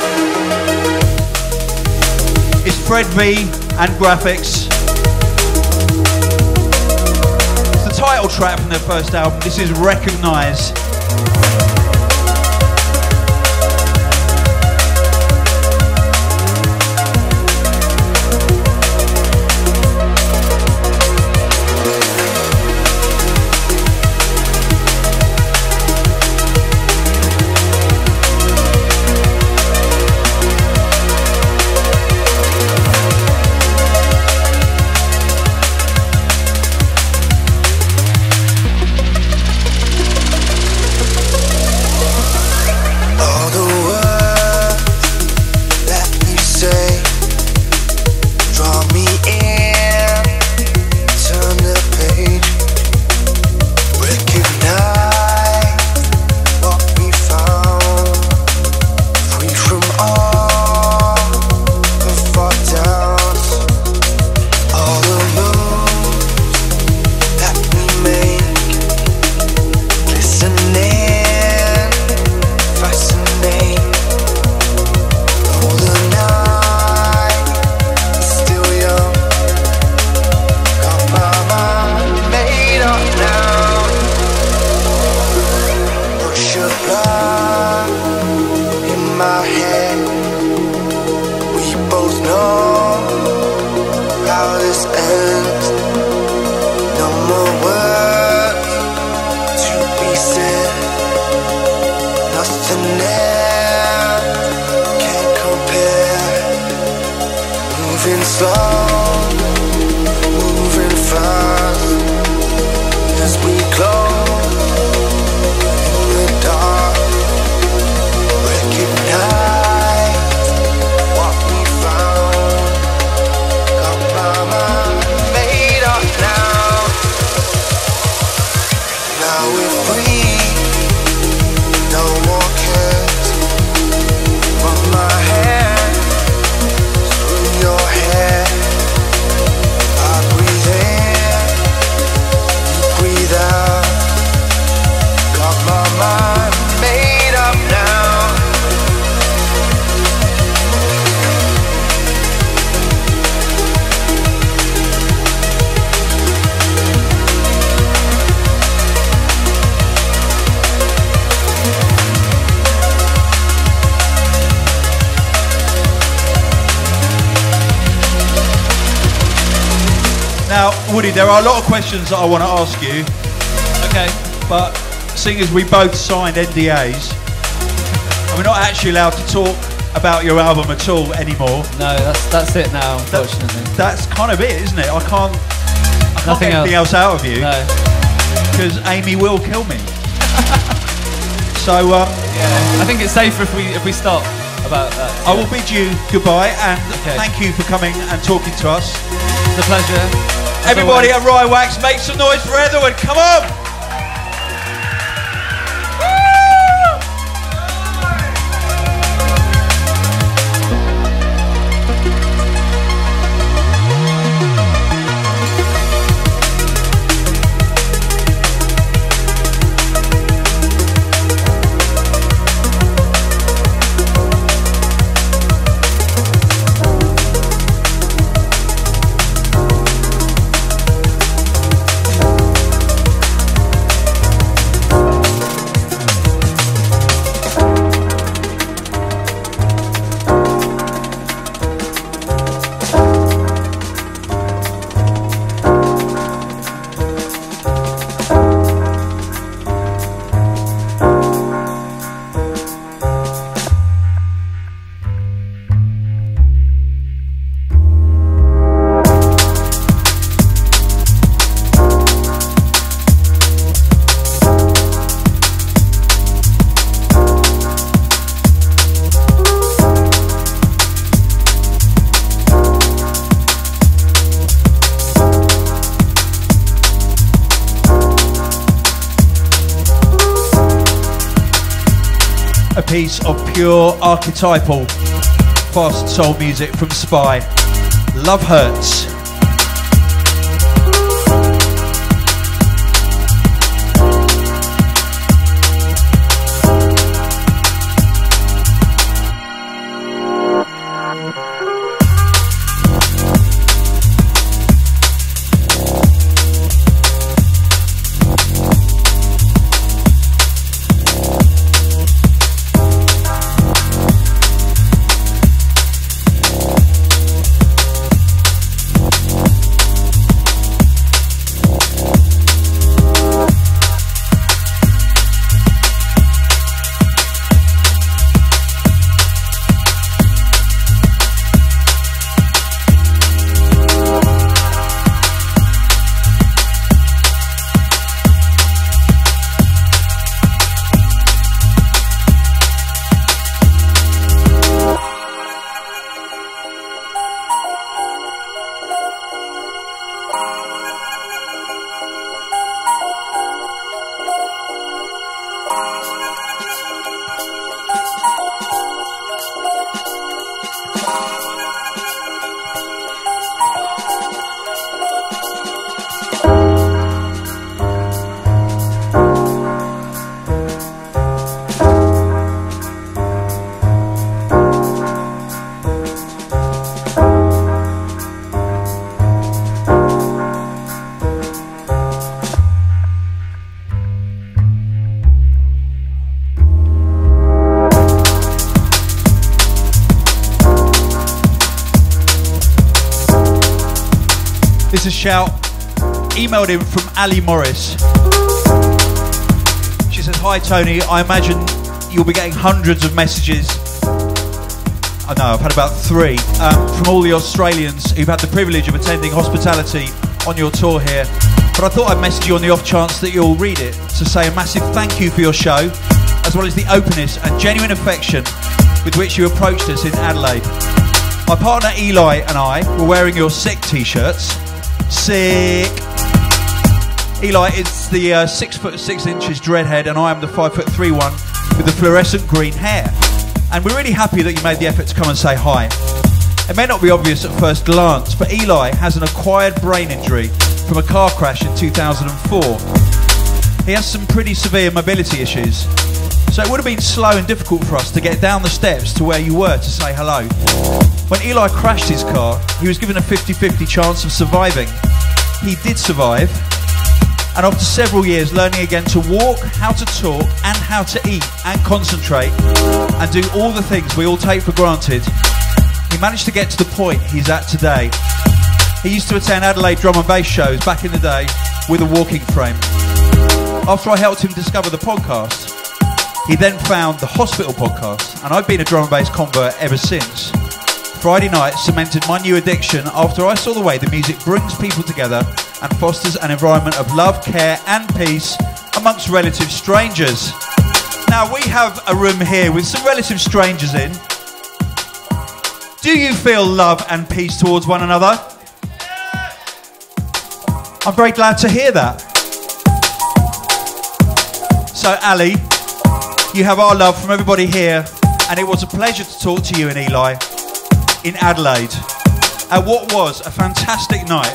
It's Fred V and Graphics. It's the title track from their first album. This is Recognize. Now, Woody, there are a lot of questions that I want to ask you. Okay. But seeing as we both signed N D As, we're not actually allowed to talk about your album at all anymore. No, that's that's it now, unfortunately. That's, that's kind of it, isn't it? I can't, I can't Nothing get anything else. else. out of you. No. Because Amy will kill me. So, um, yeah, I think it's safer if we if we stop. about that. I will bid you goodbye and Okay. thank you for coming and talking to us. It's a pleasure. As Everybody always. at Rye Wax, make some noise for Etherwood. Come on! A piece of pure archetypal fast soul music from Spy. Love Hurts. This is a shout emailed in from Ali Morris. She says, "Hi Tony, I imagine you'll be getting hundreds of messages." I know, I've had about three um, from all the Australians who've had the privilege of attending hospitality on your tour here. But I thought I'd message you on the off chance that you'll read it to say a massive thank you for your show, as well as the openness and genuine affection with which you approached us in Adelaide. My partner Eli and I were wearing your sick t-shirts. Sick. Eli is the uh, six foot six inches dreadhead, and I am the five foot three one with the fluorescent green hair. And we're really happy that you made the effort to come and say hi. It may not be obvious at first glance, but Eli has an acquired brain injury from a car crash in two thousand four. He has some pretty severe mobility issues, so it would have been slow and difficult for us to get down the steps to where you were to say hello. When Eli crashed his car, he was given a fifty fifty chance of surviving. He did survive, and after several years learning again to walk, how to talk, and how to eat and concentrate, and do all the things we all take for granted, he managed to get to the point he's at today. He used to attend Adelaide drum and bass shows back in the day with a walking frame. After I helped him discover the podcast, he then found the Hospital podcast, and I've been a drum and bass convert ever since. Friday night cemented my new addiction after I saw the way the music brings people together and fosters an environment of love, care and peace amongst relative strangers. Now we have a room here with some relative strangers in. Do you feel love and peace towards one another? I'm very glad to hear that. So, Ali, you have our love from everybody here, and it was a pleasure to talk to you and Eli in Adelaide at what was a fantastic night.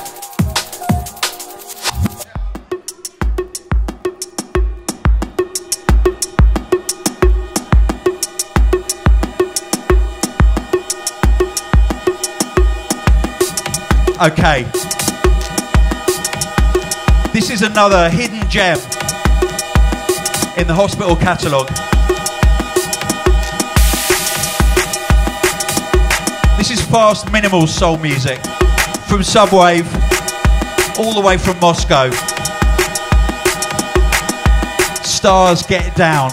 Okay. This is another hidden gem in the Hospital catalogue. This is fast, minimal soul music from Subwave all the way from Moscow. Stars Get Down.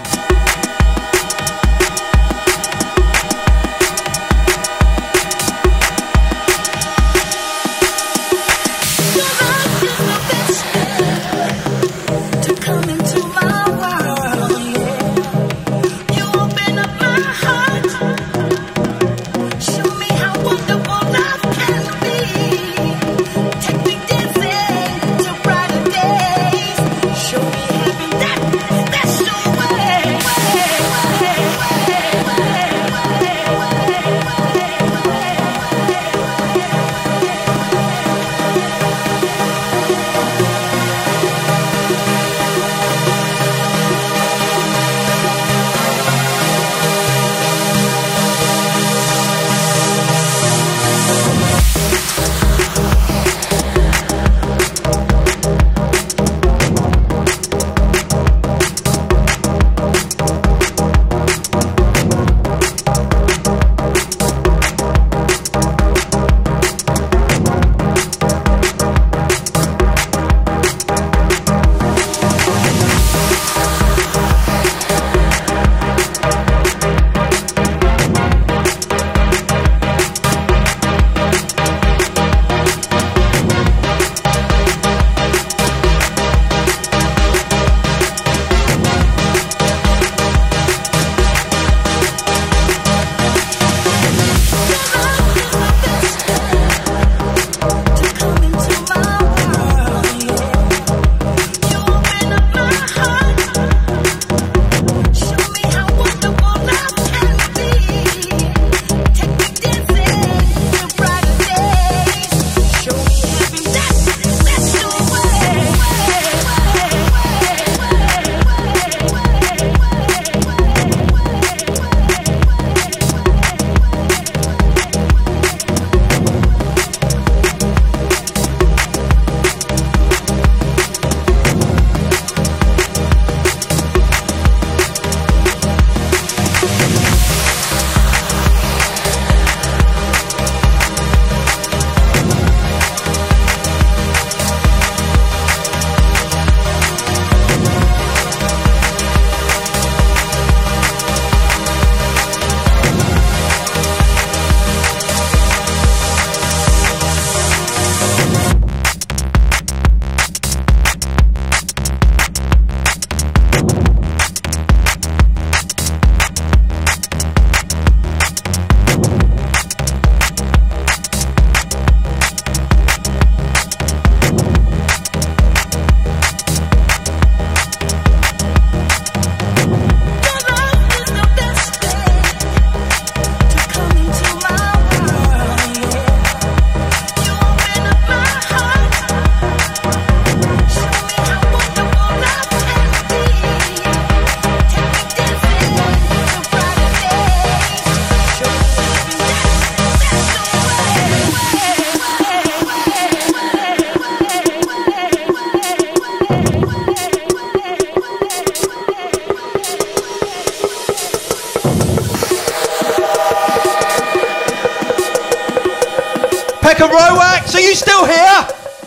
Pekka Rowax, are you still here?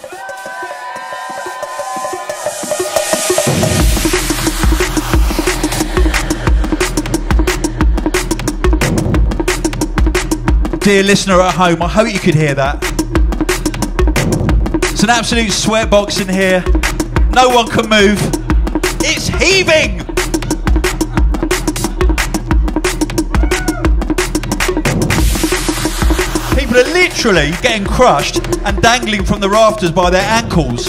Dear listener at home, I hope you could hear that. It's an absolute sweatbox in here. No one can move. It's heaving! People are literally getting crushed and dangling from the rafters by their ankles.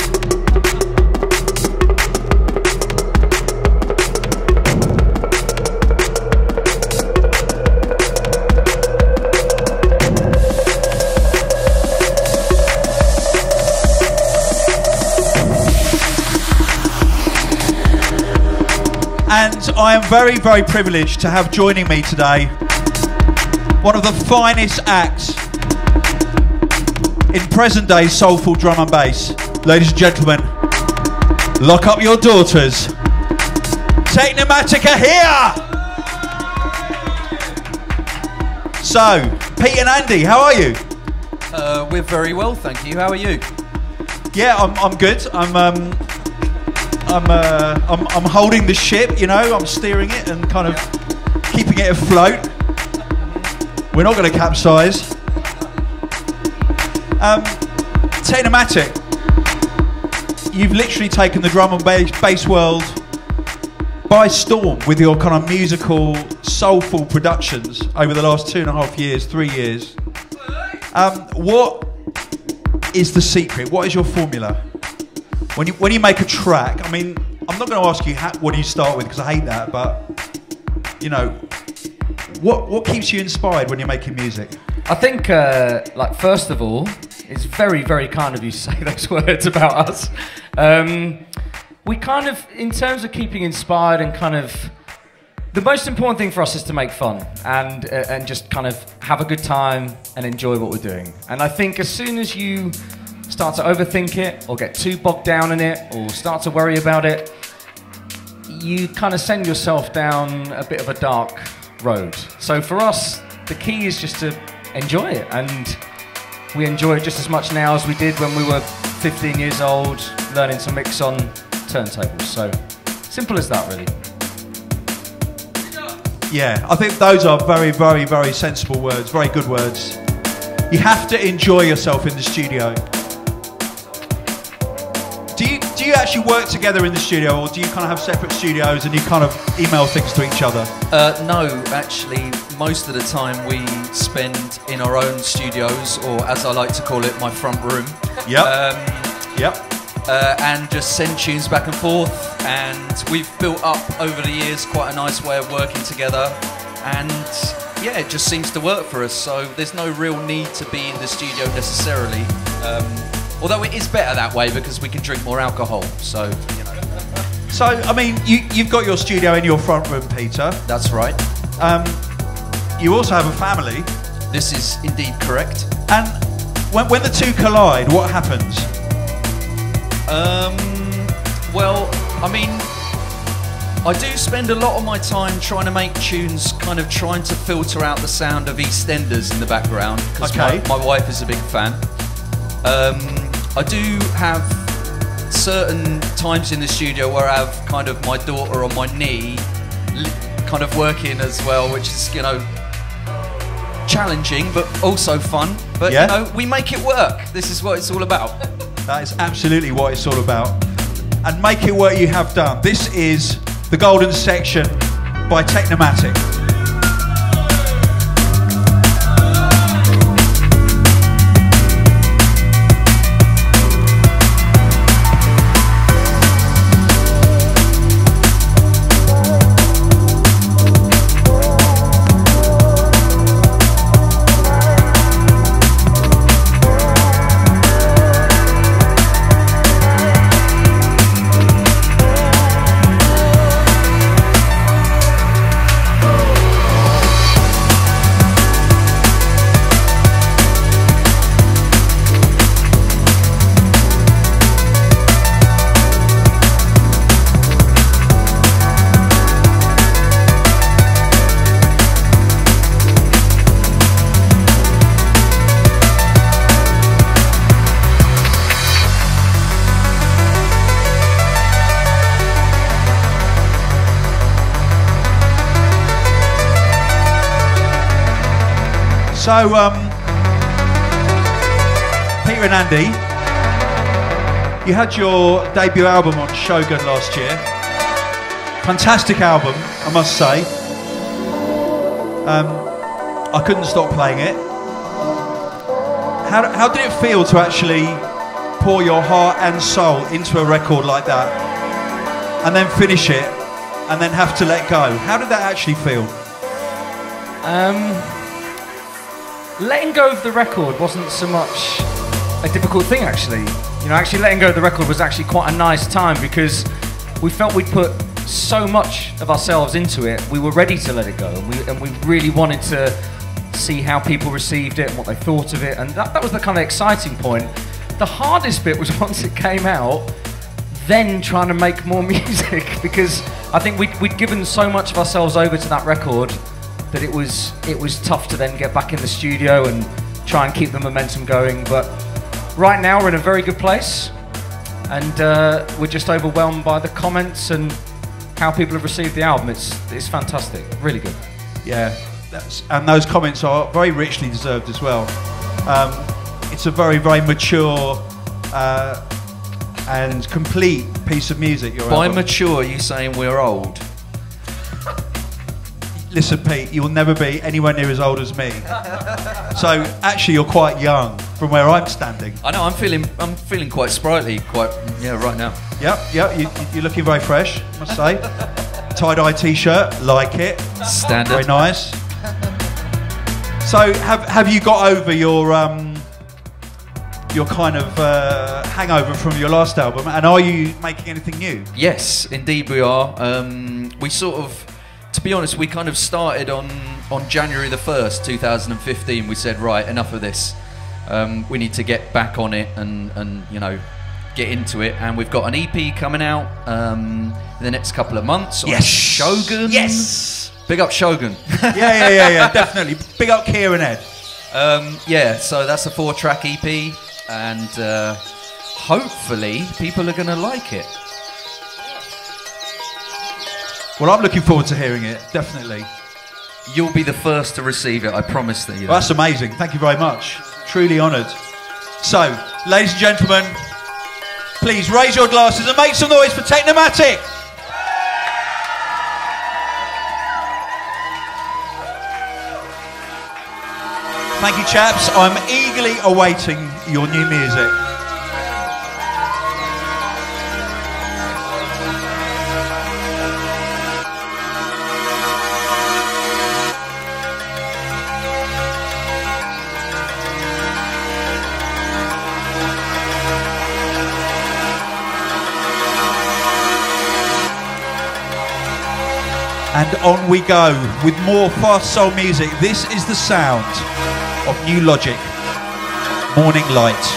And I am very, very privileged to have joining me today one of the finest acts in present day soulful drum and bass. Ladies and gentlemen, lock up your daughters. Technomatic are here! So, Pete and Andy, how are you? Uh, we're very well, thank you. How are you? Yeah, I'm, I'm good. I'm, um, I'm, uh, I'm, I'm holding the ship, you know, I'm steering it and kind of keeping it afloat. We're not going to capsize. Um, Technomatic, you've literally taken the drum and bass, bass world by storm with your kind of musical, soulful productions over the last two and a half years, three years. Um, what is the secret? What is your formula? When you, when you make a track, I mean, I'm not going to ask you how, what do you start with, because I hate that, but, you know, what, what keeps you inspired when you're making music? I think, uh, like, first of all, it's very, very kind of you to say those words about us. Um, we kind of, in terms of keeping inspired and kind of, the most important thing for us is to make fun and, uh, and just kind of have a good time and enjoy what we're doing. And I think as soon as you start to overthink it or get too bogged down in it or start to worry about it, you kind of send yourself down a bit of a dark road. So for us, the key is just to enjoy it, and we enjoy it just as much now as we did when we were fifteen years old, learning to mix on turntables. So simple as that, really. Yeah, I think those are very, very, very sensible words, very good words. You have to enjoy yourself in the studio. Do you, do you actually work together in the studio, or do you kind of have separate studios and you kind of email things to each other? Uh, no, actually, most of the time we spend in our own studios, or as I like to call it, my front room. Yep. Um, yep. Uh, and just send tunes back and forth. And we've built up over the years quite a nice way of working together. And yeah, it just seems to work for us. So there's no real need to be in the studio necessarily. Um, Although it is better that way because we can drink more alcohol, so, you know. So, I mean, you, you've got your studio in your front room, Peter. That's right. Um, you also have a family. This is indeed correct. And when, when the two collide, what happens? Um, well, I mean, I do spend a lot of my time trying to make tunes, kind of trying to filter out the sound of EastEnders in the background, because okay. my, my wife is a big fan. Um, I do have certain times in the studio where I have kind of my daughter on my knee, kind of working as well, which is, you know, challenging but also fun. But, yeah. you know, we make it work. This is what it's all about. That is absolutely what it's all about. And make it work you have done. This is The Golden Section by Technomatic. So, um, Peter and Andy, you had your debut album on Shogun last year. Fantastic album, I must say. Um, I couldn't stop playing it. how, how did it feel to actually pour your heart and soul into a record like that, and then finish it, and then have to let go? How did that actually feel? Um, letting go of the record wasn't so much a difficult thing, actually. You know, actually letting go of the record was actually quite a nice time because we felt we'd put so much of ourselves into it. We were ready to let it go, and we, and we really wanted to see how people received it and what they thought of it, and that, that was the kind of exciting point. The hardest bit was once it came out, then trying to make more music, because I think we'd, we'd given so much of ourselves over to that record that it was it was tough to then get back in the studio and try and keep the momentum going. But right now we're in a very good place, and uh, we're just overwhelmed by the comments and how people have received the album. It's it's fantastic, really good. Yeah, that's, and those comments are very richly deserved as well. Um, it's a very, very mature uh, and complete piece of music. Your By album. mature, you saying we're old? Listen, Pete, you'll never be anywhere near as old as me. So actually, you're quite young from where I'm standing. I know. I'm feeling. I'm feeling quite sprightly. Quite. Yeah. Right now. Yep. Yep. You, you're looking very fresh, I must say. Tie-dye T-shirt, like it. Standard. Very nice. So, have have you got over your um, your kind of uh, hangover from your last album, and are you making anything new? Yes, indeed we are. Um, we sort of, to be honest, we kind of started on on January the first, two thousand fifteen. We said, right, enough of this. Um, we need to get back on it and and you know get into it. And we've got an E P coming out um, in the next couple of months. on Yes. Shogun. Yes. Big up Shogun. yeah, yeah, yeah, yeah, definitely. Big up Keir and Ed. Um, yeah, so that's a four-track E P, and uh, hopefully people are going to like it. Well, I'm looking forward to hearing it, definitely. You'll be the first to receive it, I promise that. You Well, that's amazing. Thank you very much. Truly honoured. So, ladies and gentlemen, please raise your glasses and make some noise for Technomatic. Thank you, chaps. I'm eagerly awaiting your new music. And on we go with more fast soul music. This is the sound of New Logic, Morning Light.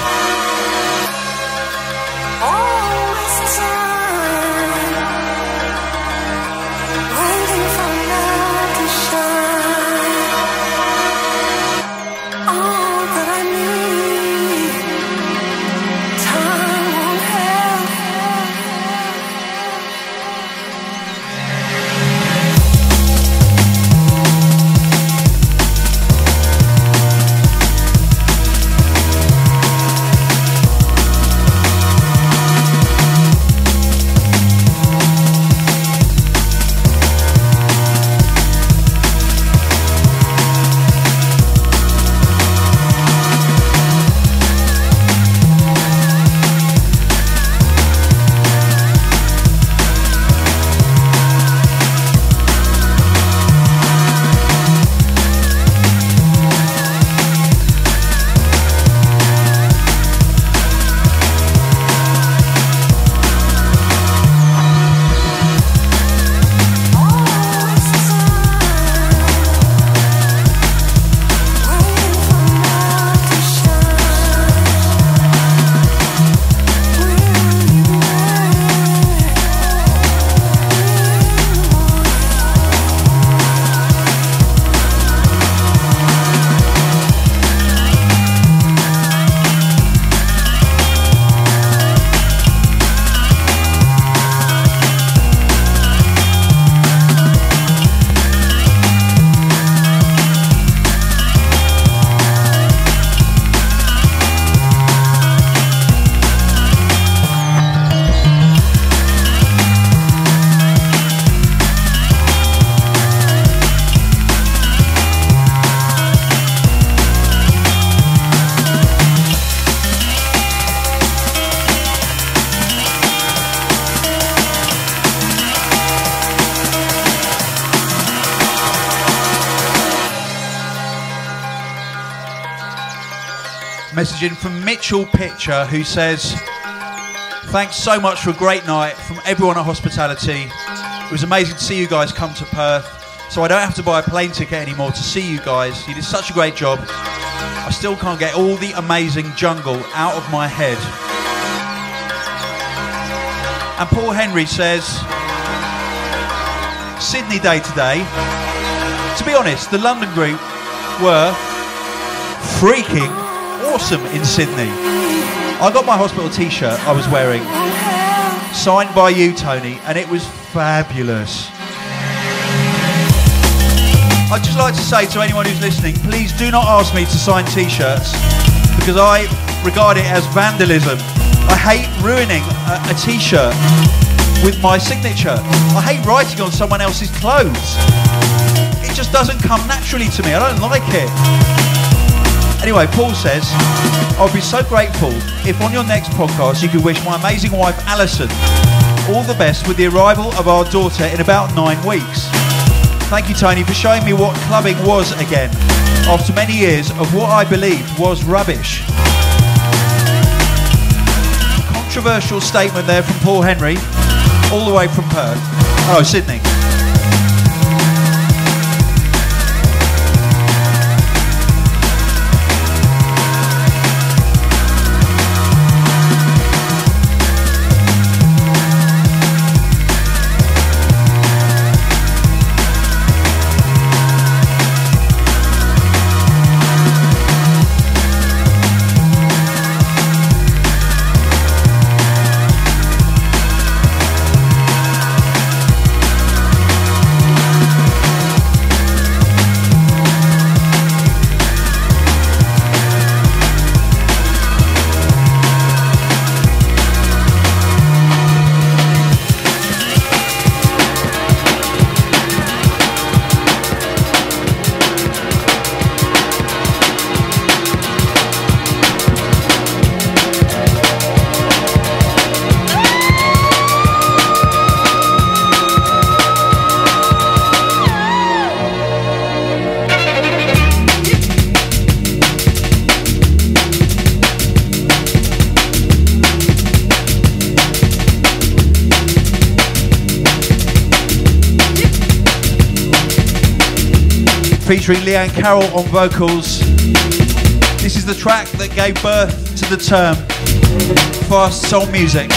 message in from Mitchell Pitcher, who says, thanks so much for a great night from everyone at Hospitality. It was amazing to see you guys come to Perth, so I don't have to buy a plane ticket anymore to see you guys. You did such a great job. I still can't get all the amazing jungle out of my head. And Paul Henry says, Sydney day today. To be honest, the London group were freaking awesome in Sydney. I got my hospital t-shirt I was wearing, signed by you, Tony, and it was fabulous. I'd just like to say to anyone who's listening, please do not ask me to sign t-shirts, because I regard it as vandalism. I hate ruining a, a t-shirt with my signature. I hate writing on someone else's clothes. It just doesn't come naturally to me. I don't like it. Anyway, Paul says, I'll be so grateful if on your next podcast you could wish my amazing wife Alison all the best with the arrival of our daughter in about nine weeks. Thank you, Tony, for showing me what clubbing was again after many years of what I believed was rubbish. Controversial statement there from Paul Henry, all the way from Perth. Oh, Sydney. Featuring Leanne Carroll on vocals. This is the track that gave birth to the term fast soul music.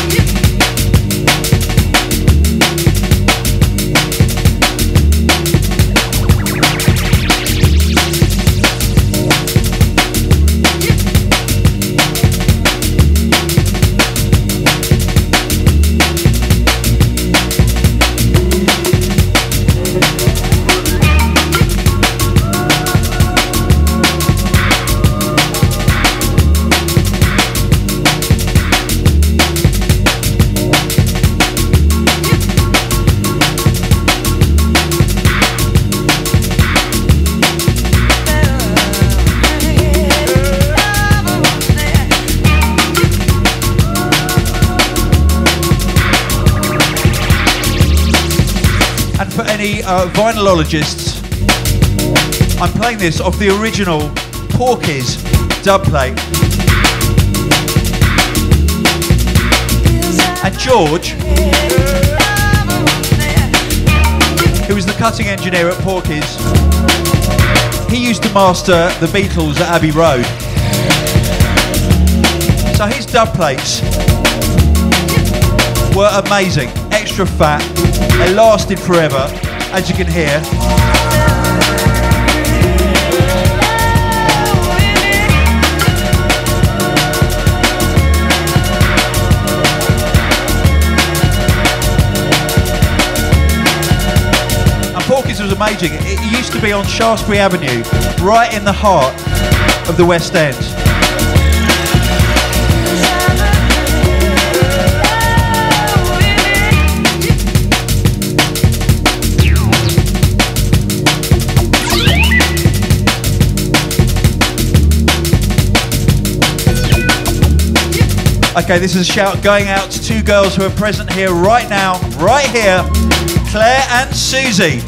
Any uh, vinylologists, I'm playing this off the original Porky's dub plate. And George, who was the cutting engineer at Porky's, he used to master the Beatles at Abbey Road. So his dub plates were amazing, extra fat, they lasted forever, as you can hear. And Porky's was amazing. It used to be on Shaftesbury Avenue, right in the heart of the West End. Okay, this is a shout going out to two girls who are present here right now, right here, Claire and Susie,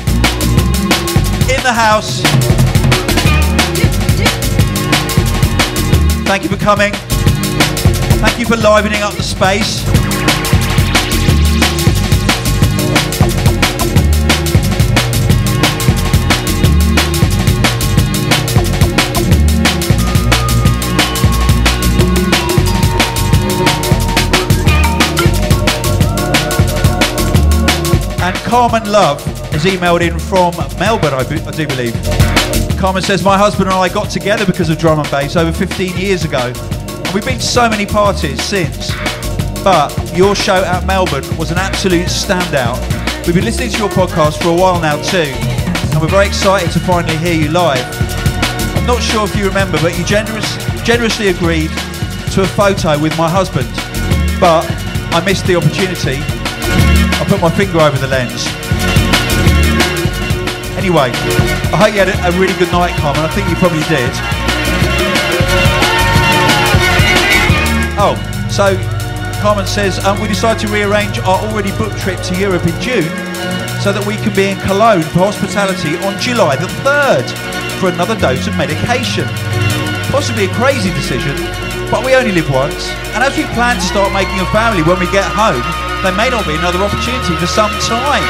in the house. Thank you for coming. Thank you for livening up the space. And Carmen Love has emailed in from Melbourne, I, be- I do believe. Carmen says, my husband and I got together because of drum and bass over fifteen years ago. And we've been to so many parties since. But your show at Melbourne was an absolute standout. We've been listening to your podcast for a while now too. And we're very excited to finally hear you live. I'm not sure if you remember, but you generous, generously agreed to a photo with my husband. But I missed the opportunity. I put my finger over the lens. Anyway, I hope you had a, a really good night, Carmen. I think you probably did. Oh, so Carmen says, um, we decided to rearrange our already booked trip to Europe in June so that we can be in Cologne for hospitality on July the third for another dose of medication. Possibly a crazy decision, but we only live once. And as we plan to start making a family when we get home, there may not be another opportunity for some time.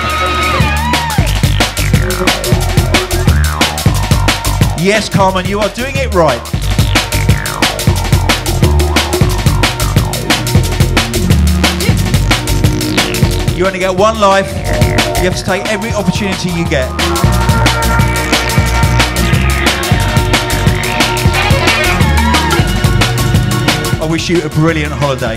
Yes, Carmen, you are doing it right. You only get one life. You have to take every opportunity you get. I wish you a brilliant holiday.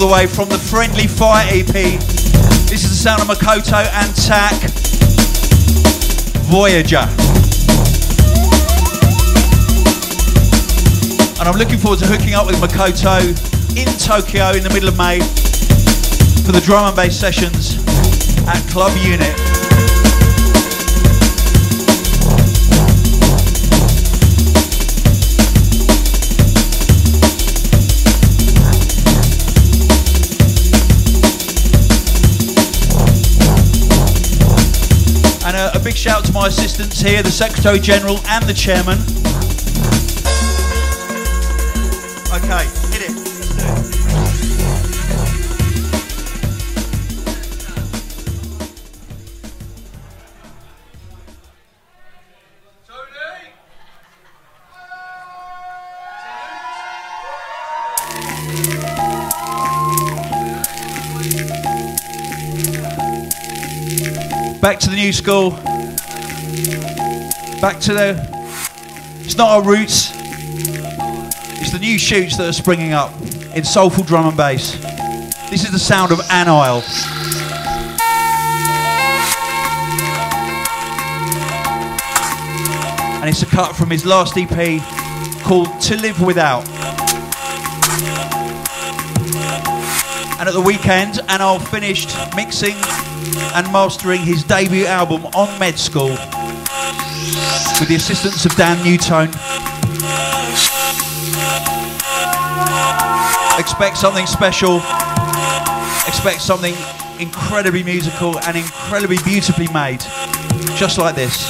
the way from the Friendly Fire E P. This is the sound of Makoto and Tak, Voyager. And I'm looking forward to hooking up with Makoto in Tokyo in the middle of May for the drum and bass sessions at Club Unit. And a, a big shout out to my assistants here, the Secretary General and the Chairman. Okay, hit it. Let's do it. Back to the new school. Back to the... It's not our roots. It's the new shoots that are springing up in soulful drum and bass. This is the sound of Anile. And it's a cut from his last E P called To Live Without. And at the weekend, Anile finished mixing and mastering his debut album on Med School with the assistance of Dan Newtone. Expect something special, expect something incredibly musical and incredibly beautifully made, just like this.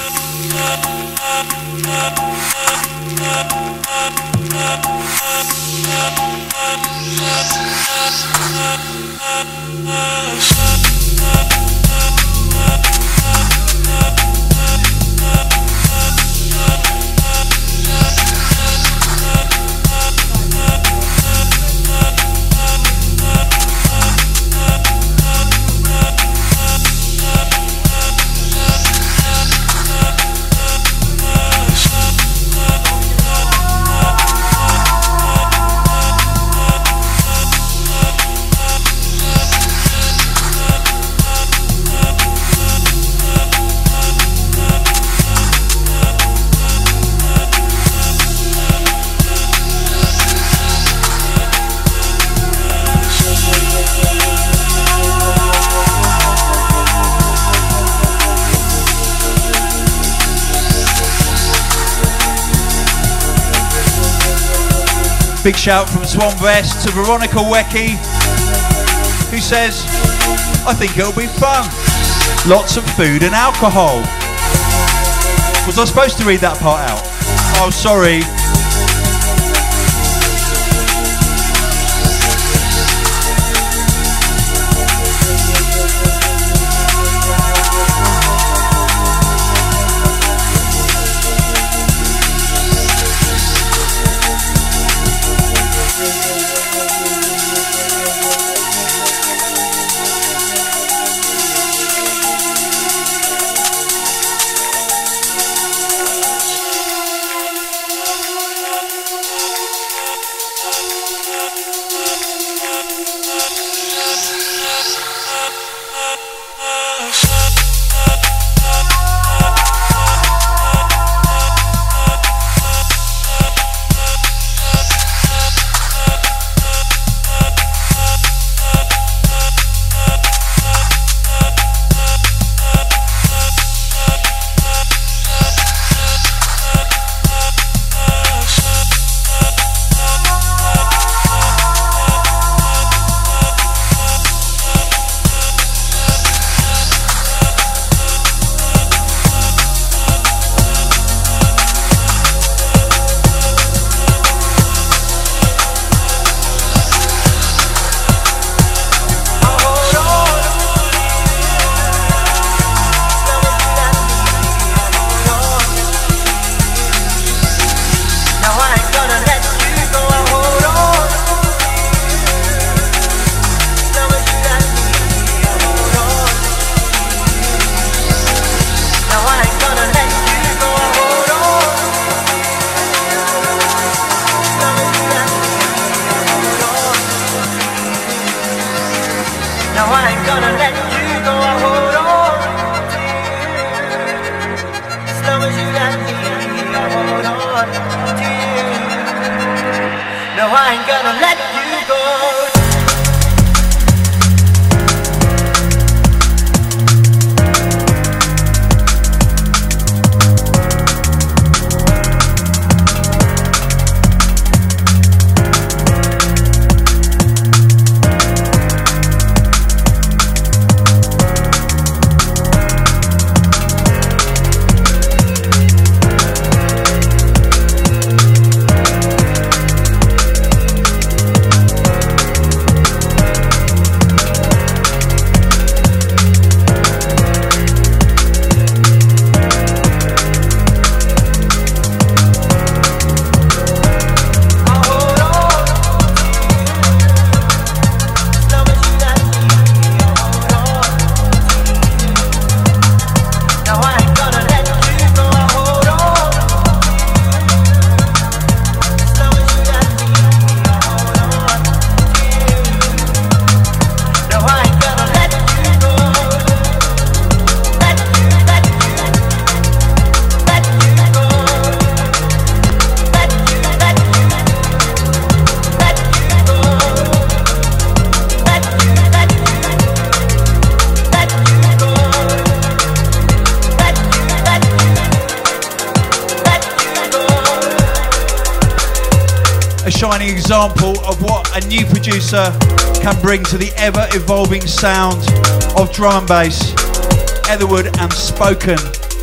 Big shout from Swan Vest to Veronica Wecky, who says, I think it'll be fun. Lots of food and alcohol. Was I supposed to read that part out? Oh, sorry. as you got me, I hold on to you. No, I ain't gonna let you go. Shining example of what a new producer can bring to the ever-evolving sound of drum and bass. Etherwood and Spoken.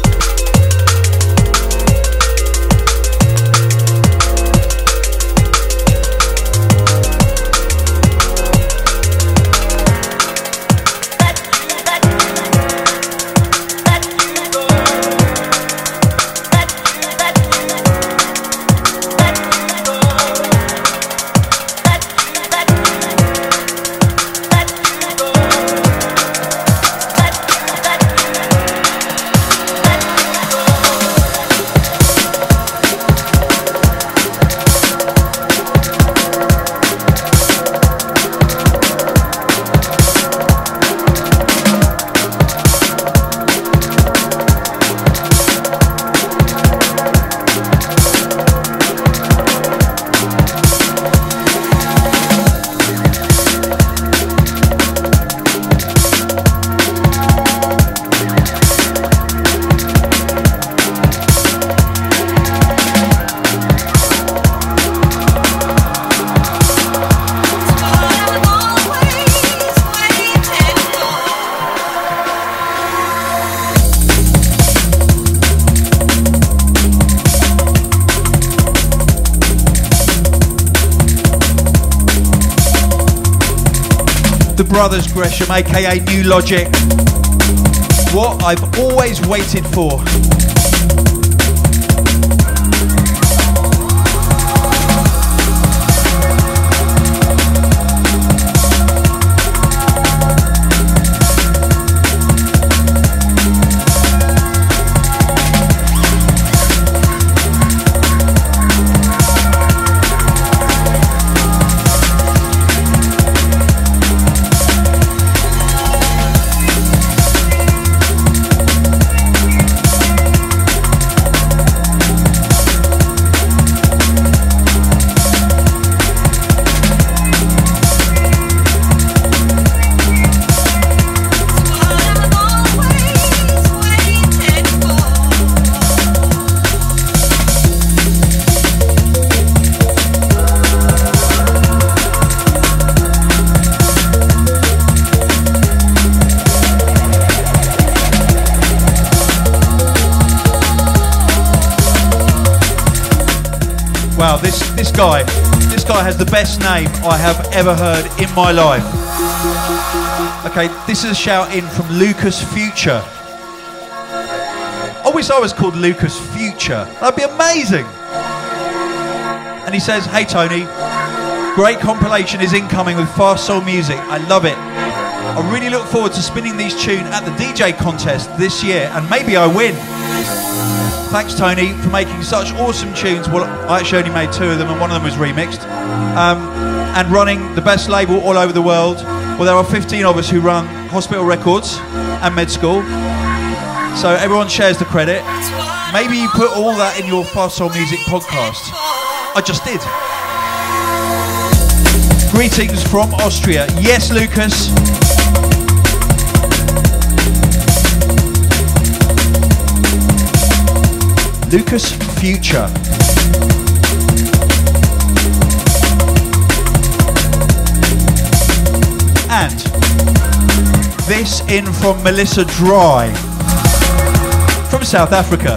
The Brothers Gresham, aka New Logic. What I've always waited for. Wow, this, this guy, this guy has the best name I have ever heard in my life. Okay, this is a shout in from Lucas Future. I wish I was called Lucas Future. That'd be amazing. And he says, "Hey Tony, great compilation is incoming with Fast Soul Music. I love it. I really look forward to spinning these tunes at the D J contest this year, and maybe I win. Thanks, Tony, for making such awesome tunes." Well, I actually only made two of them, and one of them was remixed. Um, and running the best label all over the world. Well, there are fifteen of us who run Hospital Records and Med School. So everyone shares the credit. Maybe you put all that in your Fast Soul Music podcast. I just did. Greetings from Austria. Yes, Lucas. Lucas Future. And this in from Melissa Dry from South Africa.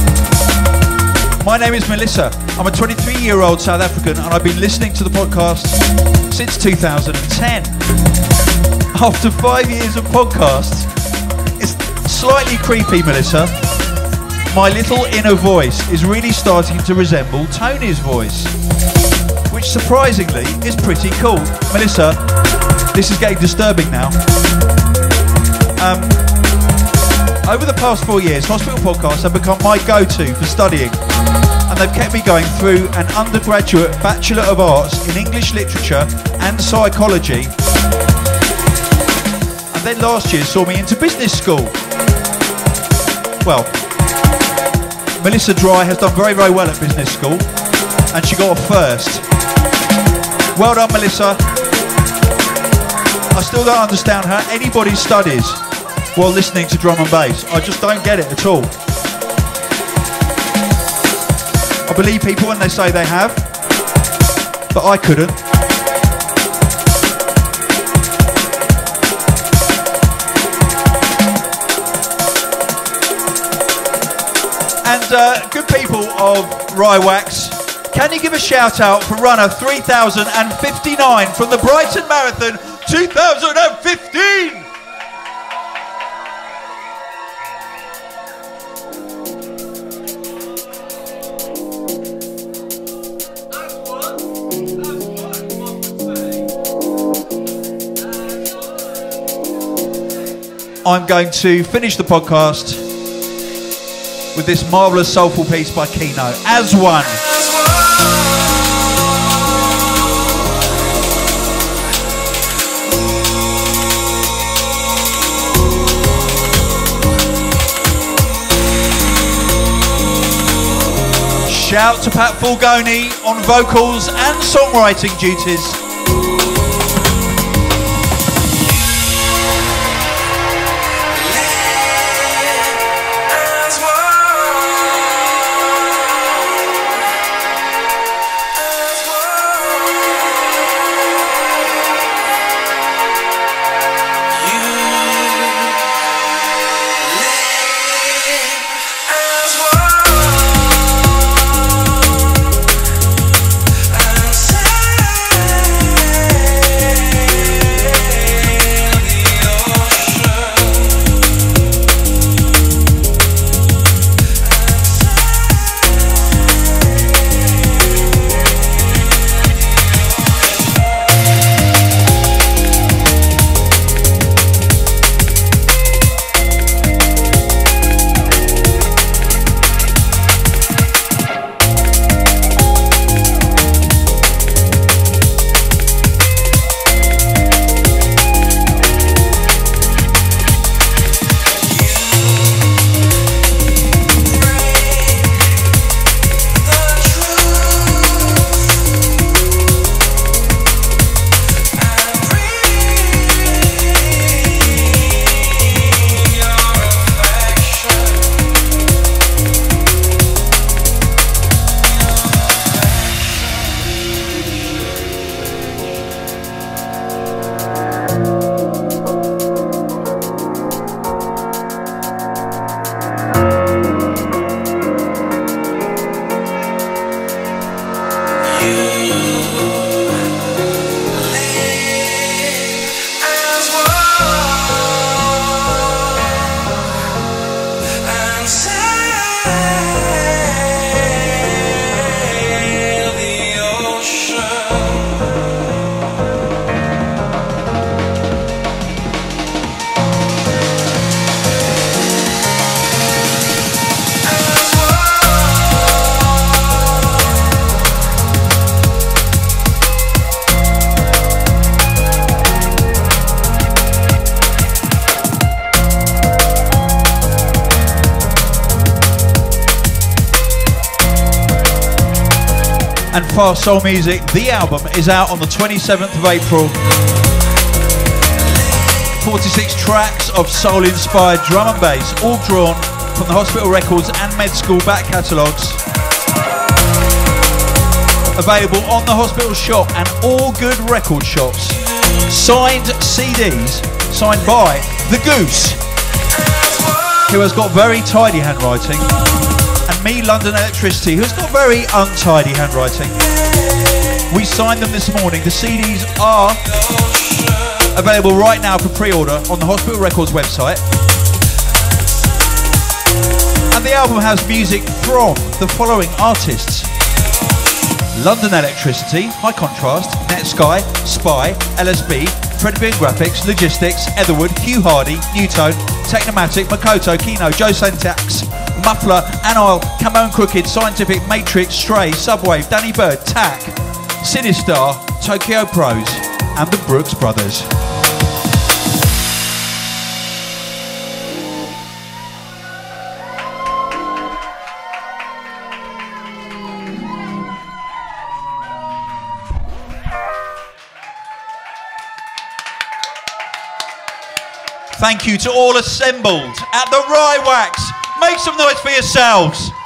My name is Melissa. I'm a twenty-three-year-old South African and I've been listening to the podcast since two thousand ten. After five years of podcasts, it's slightly creepy, Melissa. My little inner voice is really starting to resemble Tony's voice, which surprisingly is pretty cool. Melissa, this is getting disturbing now. Um, over the past four years, Hospital Podcasts have become my go-to for studying, and they've kept me going through an undergraduate Bachelor of Arts in English Literature and Psychology, and then last year saw me into business school. Well, Melissa Dry has done very, very well at business school, and she got a first. Well done, Melissa. I still don't understand how anybody studies while listening to drum and bass. I just don't get it at all. I believe people when they say they have, but I couldn't. And uh, good people of Rywax, can you give a shout out for runner three thousand fifty-nine from the Brighton Marathon two thousand fifteen? I'm going to finish the podcast with this marvellous soulful piece by Kino, As One. Shout to Pat Fulgoni on vocals and songwriting duties. As and Fast Soul Music. The album is out on the twenty-seventh of April. forty-six tracks of soul-inspired drum and bass, all drawn from the Hospital Records and Med School back catalogues. Available on the Hospital shop and all good record shops. Signed C Ds, signed by The Goose, who has got very tidy handwriting, and me, London Electricity, who's got very untidy handwriting. We signed them this morning. The C Ds are available right now for pre-order on the Hospital Records website. And the album has music from the following artists: London Electricity, High Contrast, Netsky, Spy, L S B, Predibin Graphics, Logistics, Etherwood, Hugh Hardy, Newtone, Technomatic, Makoto, Kino, Joe Syntax, Muffler, Anile, Camo and Crooked, Scientific, Matrix, Stray, Subwave, Danny Bird, Tack, Sinistar, Tokyo Pros, and the Brooks Brothers. Thank you to all assembled at the Rye Wax. Make some noise for yourselves.